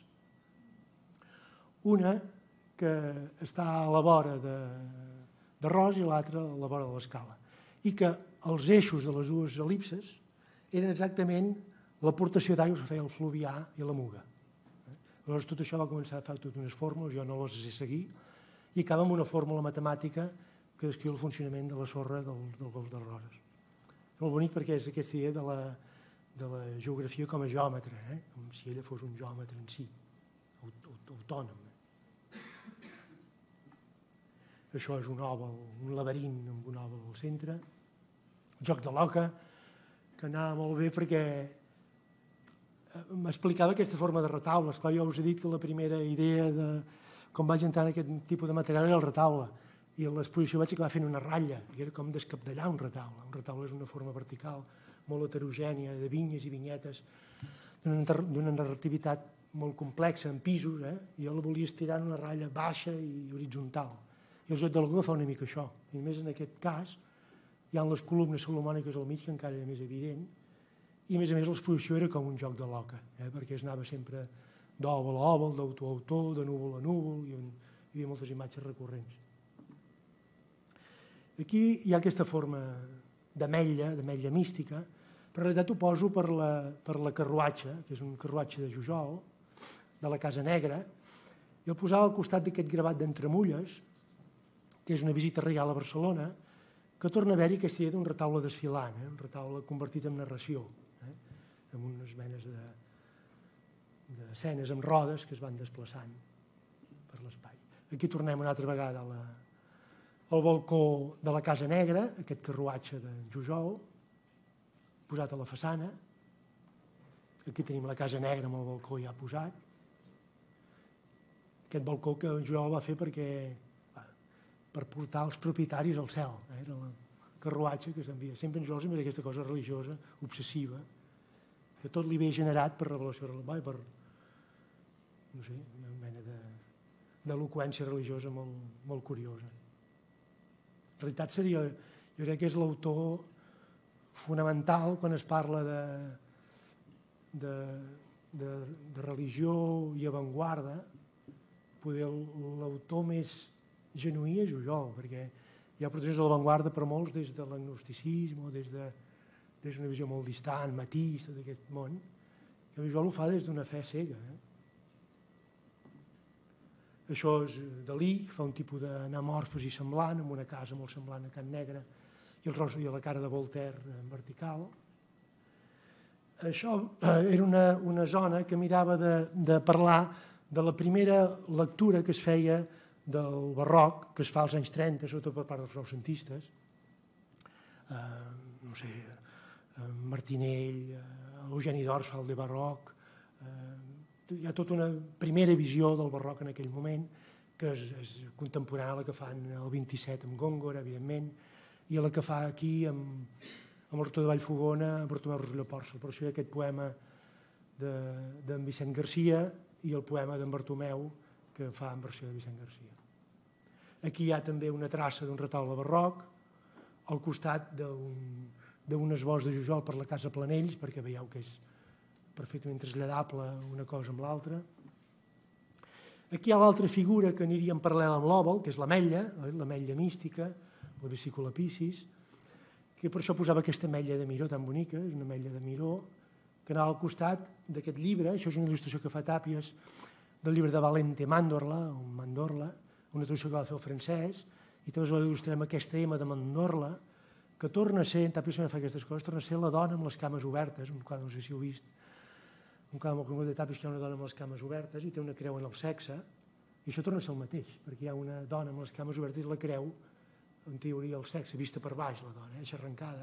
Una que està a la vora de, de Ros i l'altra a la vora de l'Escala. I que els eixos de les dues el·lipses eren exactament l'aportació d'aigua que feia el Fluvià i la Muga. Aleshores tot això va començar a fer totes unes fórmules, jo no les sé seguir, i acaba amb una fórmula matemàtica que descriu el funcionament de la sorra del, del golf de Roses. És molt bonic perquè és aquesta idea de la, de la geografia com a geòmetra, eh? Com si ella fos un geòmetre en si, aut, aut, autònom. Això és un òval, un laberint amb un òval al centre. El joc de l'oca, que anava molt bé perquè m'explicava aquesta forma de retaule. Esclar, jo us he dit que la primera idea de com vaig entrar en aquest tipus de material era el retaule. I a l'exposició vaig acabar fent una ratlla, que era com descapdallar un retaule. Un retaule és una forma vertical, molt heterogènia, de vinyes i vinyetes, d'una narrativitat molt complexa, en pisos, eh? I jo la volia estirar en una ratlla baixa i horitzontal. I el joc de l'algú fa una mica això. I més en aquest cas hi ha les columnes salomòniques al mig, que encara era més evident, i a més a més l'exposició era com un joc de l'oca, eh? perquè es anava sempre d'òval a òval, d'autor a autor, de núvol a núvol, i hi havia moltes imatges recurrents. Aquí hi ha aquesta forma d'ametlla, d'ametlla mística, però en realitat ho poso per la, per la carruatge, que és un carruatge de Jujol, de la Casa Negra, i el posava al costat d'aquest gravat d'Entremulles, que és una visita reial a Barcelona, que torna a haver-hi aquesta idea d'un retaule desfilant, eh? un retaule convertit en narració, eh? amb unes menes de, d'escenes amb rodes que es van desplaçant per l'espai. Aquí tornem una altra vegada a la, al balcó de la Casa Negra, aquest carruatge de Jujol, posat a la façana. Aquí tenim la Casa Negra amb el balcó ja posat. Aquest balcó que Jujol va fer perquè per portar els propietaris al cel. Eh? Era el carruatge que s'envia. Sempre en Jujol sempre aquesta cosa religiosa, obsessiva, que tot li ve generat per revelació religiosa, per no sé, una mena d'eloqüència religiosa molt, molt curiosa. En realitat seria, jo crec que és l'autor fonamental quan es parla de, de, de, de religió i avantguarda, poder l'autor més genuí és Jujol, perquè hi ha protagonistes de l'avantguarda per molts des de l'agnosticisme o des d'una de, des visió molt distant, matista d'aquest món, que Jujol ho fa des d'una fe cega. Eh? Això és Dalí, que fa un tipus d'anamòrfosi semblant, amb una casa molt semblant a Can Negre i, el rostre, i la cara de Voltaire en vertical. Això era una, una zona que mirava de, de parlar de la primera lectura que es feia del barroc, que es fa als anys trenta, sobretot per part dels noucentistes. Eh, no sé, eh, Martinell, eh, Eugeni d'Ors fa el de barroc. Eh, hi ha tota una primera visió del barroc en aquell moment, que és, és contemporània a la que fan el vint-i-set amb Góngora, evidentment, i a la que fa aquí amb, amb el rector de Vallfogona, amb Bartomeu Rosselló Pòrcel. Per això hi ha aquest poema d'en Vicent Garcia i el poema d'en Bartomeu, que fa en versió de Vicent Garcia. Aquí hi ha també una traça d'un retaule barroc, al costat d'un esbós de Jujol per la Casa Planells, perquè veieu que és perfectament traslladable una cosa amb l'altra. Aquí hi ha l'altra figura que aniria en paral·lel amb l'òval, que és l'ametlla, l'ametlla mística, la vesícula Piscis, que per això posava aquesta ametlla de Miró tan bonica, és una ametlla de Miró, que anava al costat d'aquest llibre. Això és una il·lustració que fa Tàpies del llibre de Valente Mandorla, o Mandorla, una traducció que va fer el francès, i també il·lustrem aquesta M de Mandorla, que torna a ser, en Tàpies també fa aquestes coses, torna a ser la dona amb les cames obertes, un quadre, no sé si heu vist, un quadre molt conegut de Tàpies que hi ha una dona amb les cames obertes i té una creu en el sexe, i això torna a ser el mateix, perquè hi ha una dona amb les cames obertes i la creu, en teoria el sexe, vista per baix la dona, eh, arrencada.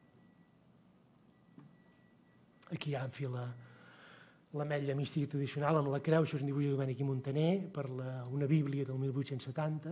Aquí hi ha, en fi, la, l'ametlla mística tradicional amb la creu, això és un dibuix de Domènec i Montaner, per la, una bíblia del mil vuit-cents setanta.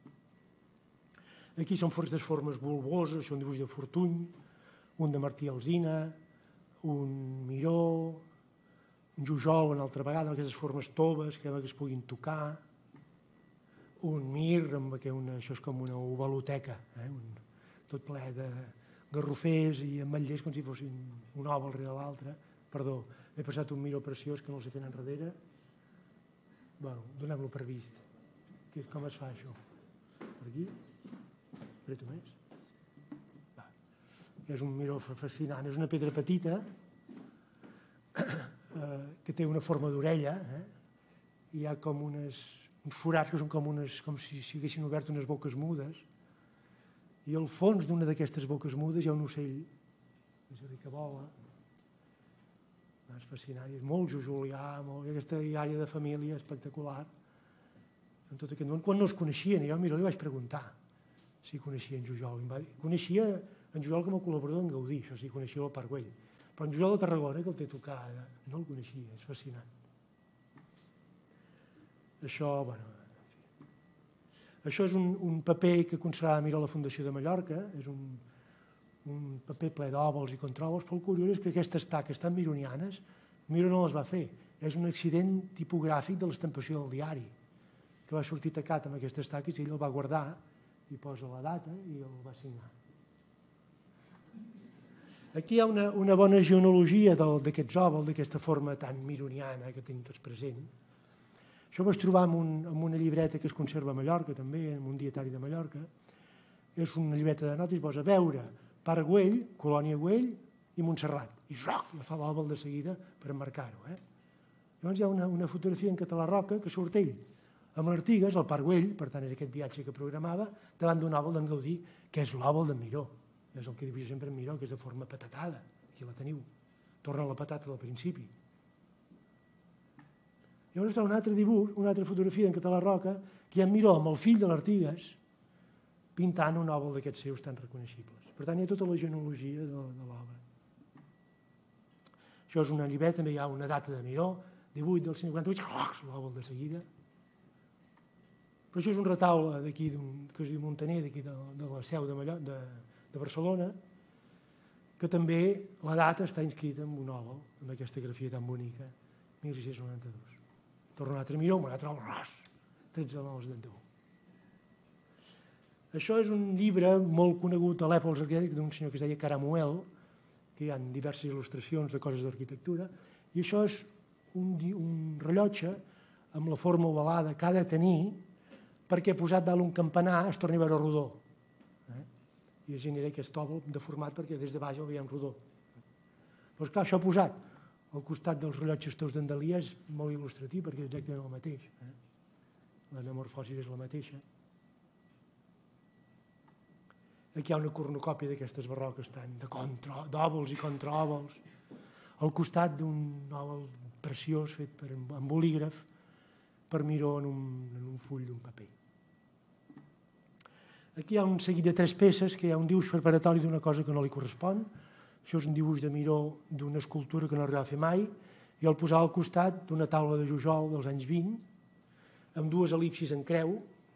Aquí són aquestes formes bulboses, això és un dibuix de Fortuny, un de Martí Alsina, un Miró, un Jujol una altra vegada, amb aquestes formes toves que es puguin tocar, un Mir, amb que una, això és com una ovaloteca, eh? un, tot ple de garrofers i ametllers com si fossin un òval rere l'altre. Perdó, he passat un Miró preciós que no els he fet enrere. Bueno, donem-lo per vist. Com es fa això? Per aquí? Apreto més? Va. És un Miró fascinant. És una pedra petita que té una forma d'orella. Eh? Hi ha com unes, uns forats que són com, unes, com si, si haguessin obert unes boques mudes. I al fons d'una d'aquestes boques mudes hi ha un ocell, és a dir, que vola. És fascinant, és molt jujulià, molt, aquesta iaia de família espectacular. En tot aquest món, quan no es coneixien, jo mira, li vaig preguntar si coneixia en Jujol. Coneixia en Jujol com a col·laborador en Gaudí, això sí, coneixia el Parc Güell. Però en Jujol de Tarragona, que el té tocada, no el coneixia, és fascinant. Això, bueno, això és un, un paper que conservava Miró a la Fundació de Mallorca, és un, un paper ple d'òvals i contròvals, però el curiós és que aquestes taques tan mironianes, Miró no les va fer. És un accident tipogràfic de l'estampació del diari, que va sortir tacat amb aquestes taques i ell el va guardar i posa la data i el va signar. Aquí hi ha una, una bona genealogia d'aquests òvals, d'aquesta forma tan mironiana que tenim tots present. Això ho vaig trobar en, un, en una llibreta que es conserva a Mallorca, també, en un dietari de Mallorca. És una llibreta de notes i posa veure Parc Güell, Colònia Güell i Montserrat. I roc, ja fa l'òval de seguida per emmarcar-ho. Eh? Llavors hi ha una, una fotografia en Català Roca que surt ell amb l'Artigas, al Parc Güell, per tant era aquest viatge que programava, davant d'un òval d'en Gaudí, que és l'òval d'en Miró. És el que dibuixa sempre en Miró, que és de forma patatada. Aquí la teniu. Torna la patata del principi. Llavors està un altre dibuix, una altra fotografia en Català Roca, que hi ha en Miró amb el fill de l'Artigas pintant un òval d'aquests seus tan reconeixibles. Per tant, hi ha tota la genealogia de, de l'obra. Això és una llibreta, també hi ha una data de Miró, divuit del cent cinquanta-vuit, l'òval de seguida. Però això és un retaule d'aquí, que es diu Montaner, d'aquí de, de la seu de, Mallor, de, de Barcelona, que també la data està inscrita en un òval, amb aquesta grafia tan bonica, mil sis-cents noranta-dos. Torna un altre Miró, un altre òval, ros, tretze de nou setanta-u. Això és un llibre molt conegut a l'època dels arquitectes d'un senyor que es deia Caramuel, que hi ha diverses il·lustracions de coses d'arquitectura, i això és un, un rellotge amb la forma ovalada que ha de tenir perquè posat dalt un campanar es torni a veure rodó. Eh? I es genera aquest òval deformat perquè des de baix el veiem rodó. Però clar, això posat al costat dels rellotges tous d'Andalia és molt il·lustratiu perquè és exactament el mateix. Eh? L'anamorfosi és la mateixa. Aquí hi ha una cornucòpia d'aquestes barroques tant d'òvals i contraòvals, al costat d'un òval preciós fet per, amb bolígraf per Miró en un, en un full d'un paper. Aquí hi ha un seguit de tres peces, que hi ha un dibuix preparatori d'una cosa que no li correspon. Això és un dibuix de Miró d'una escultura que no arribava a fer mai, i el posava al costat d'una taula de Jujol dels anys vint, amb dues el·lipsis en creu.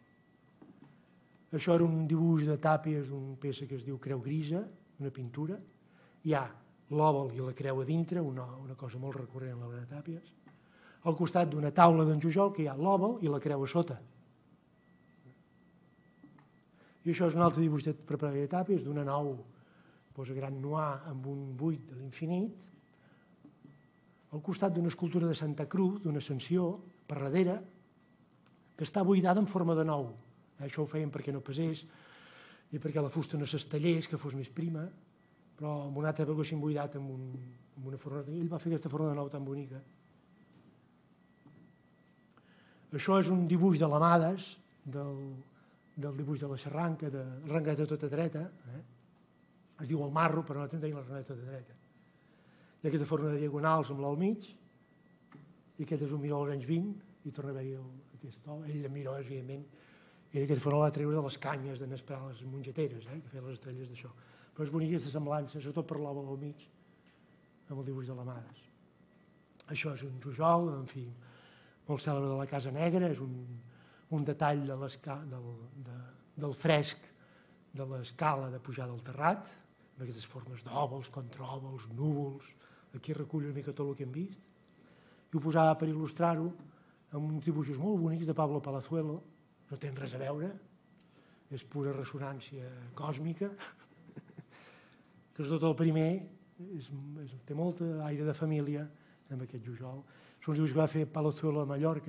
Això era un dibuix de tàpies d'una peça que es diu Creu Grisa, una pintura. Hi ha l'òval i la creu a dintre, una, una cosa molt recurrent en l'obra de tàpies. Al costat d'una taula d'en Jujol, que hi ha l'òval i la creu a sota. I això és un altre dibuix de preparatori de tàpies, d'una nau, posa Gran Noir amb un buit de l'infinit, al costat d'una escultura de Santa Cruz, d'una ascensió, per darrere, que està buidada en forma de nou. Això ho feien perquè no pesés i perquè la fusta no s'estallés, que fos més prima, però en una altra època ho haguessin buidat amb, un, amb una forma... Ell va fer aquesta forma de nou tan bonica. Això és un dibuix de l'Amades, del, del dibuix de la Xerranca, de la Rangadeta tota dreta. Eh? Es diu el marro, però nosaltres en deien la Rangadeta tota dreta. Hi ha aquesta forma de diagonals amb l'alt mig, i aquest és un Miró als anys vint, i torna a haver-hi aquest home. Ell de Miró, evidentment, i aquest forma l'ha de treure de les canyes de n'esperar les mongeteres, eh, que feien les estrelles d'això. Però és bonica aquesta semblança, sobretot per l'òval al mig, amb el dibuix de l'Amades. Això és un Jujol, en fi, molt cèlebre de la Casa Negra, és un, un detall de del, de, del fresc de l'escala de pujar del terrat, amb aquestes formes d'òvals, contraòvals, núvols, aquí recull una mica tot el que hem vist, i ho posava per il·lustrar-ho amb uns dibuixos molt bonics de Pablo Palazuelo, no tenen res a veure, és pura ressonància còsmica, que sobretot el primer és, és, té molt aire de família amb aquest Jujol. Són uns dibuixos que va fer Palazuelo a Mallorca,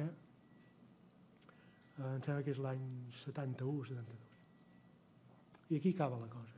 eh, em sembla que és l'any setanta-u setanta-dos. I aquí acaba la cosa.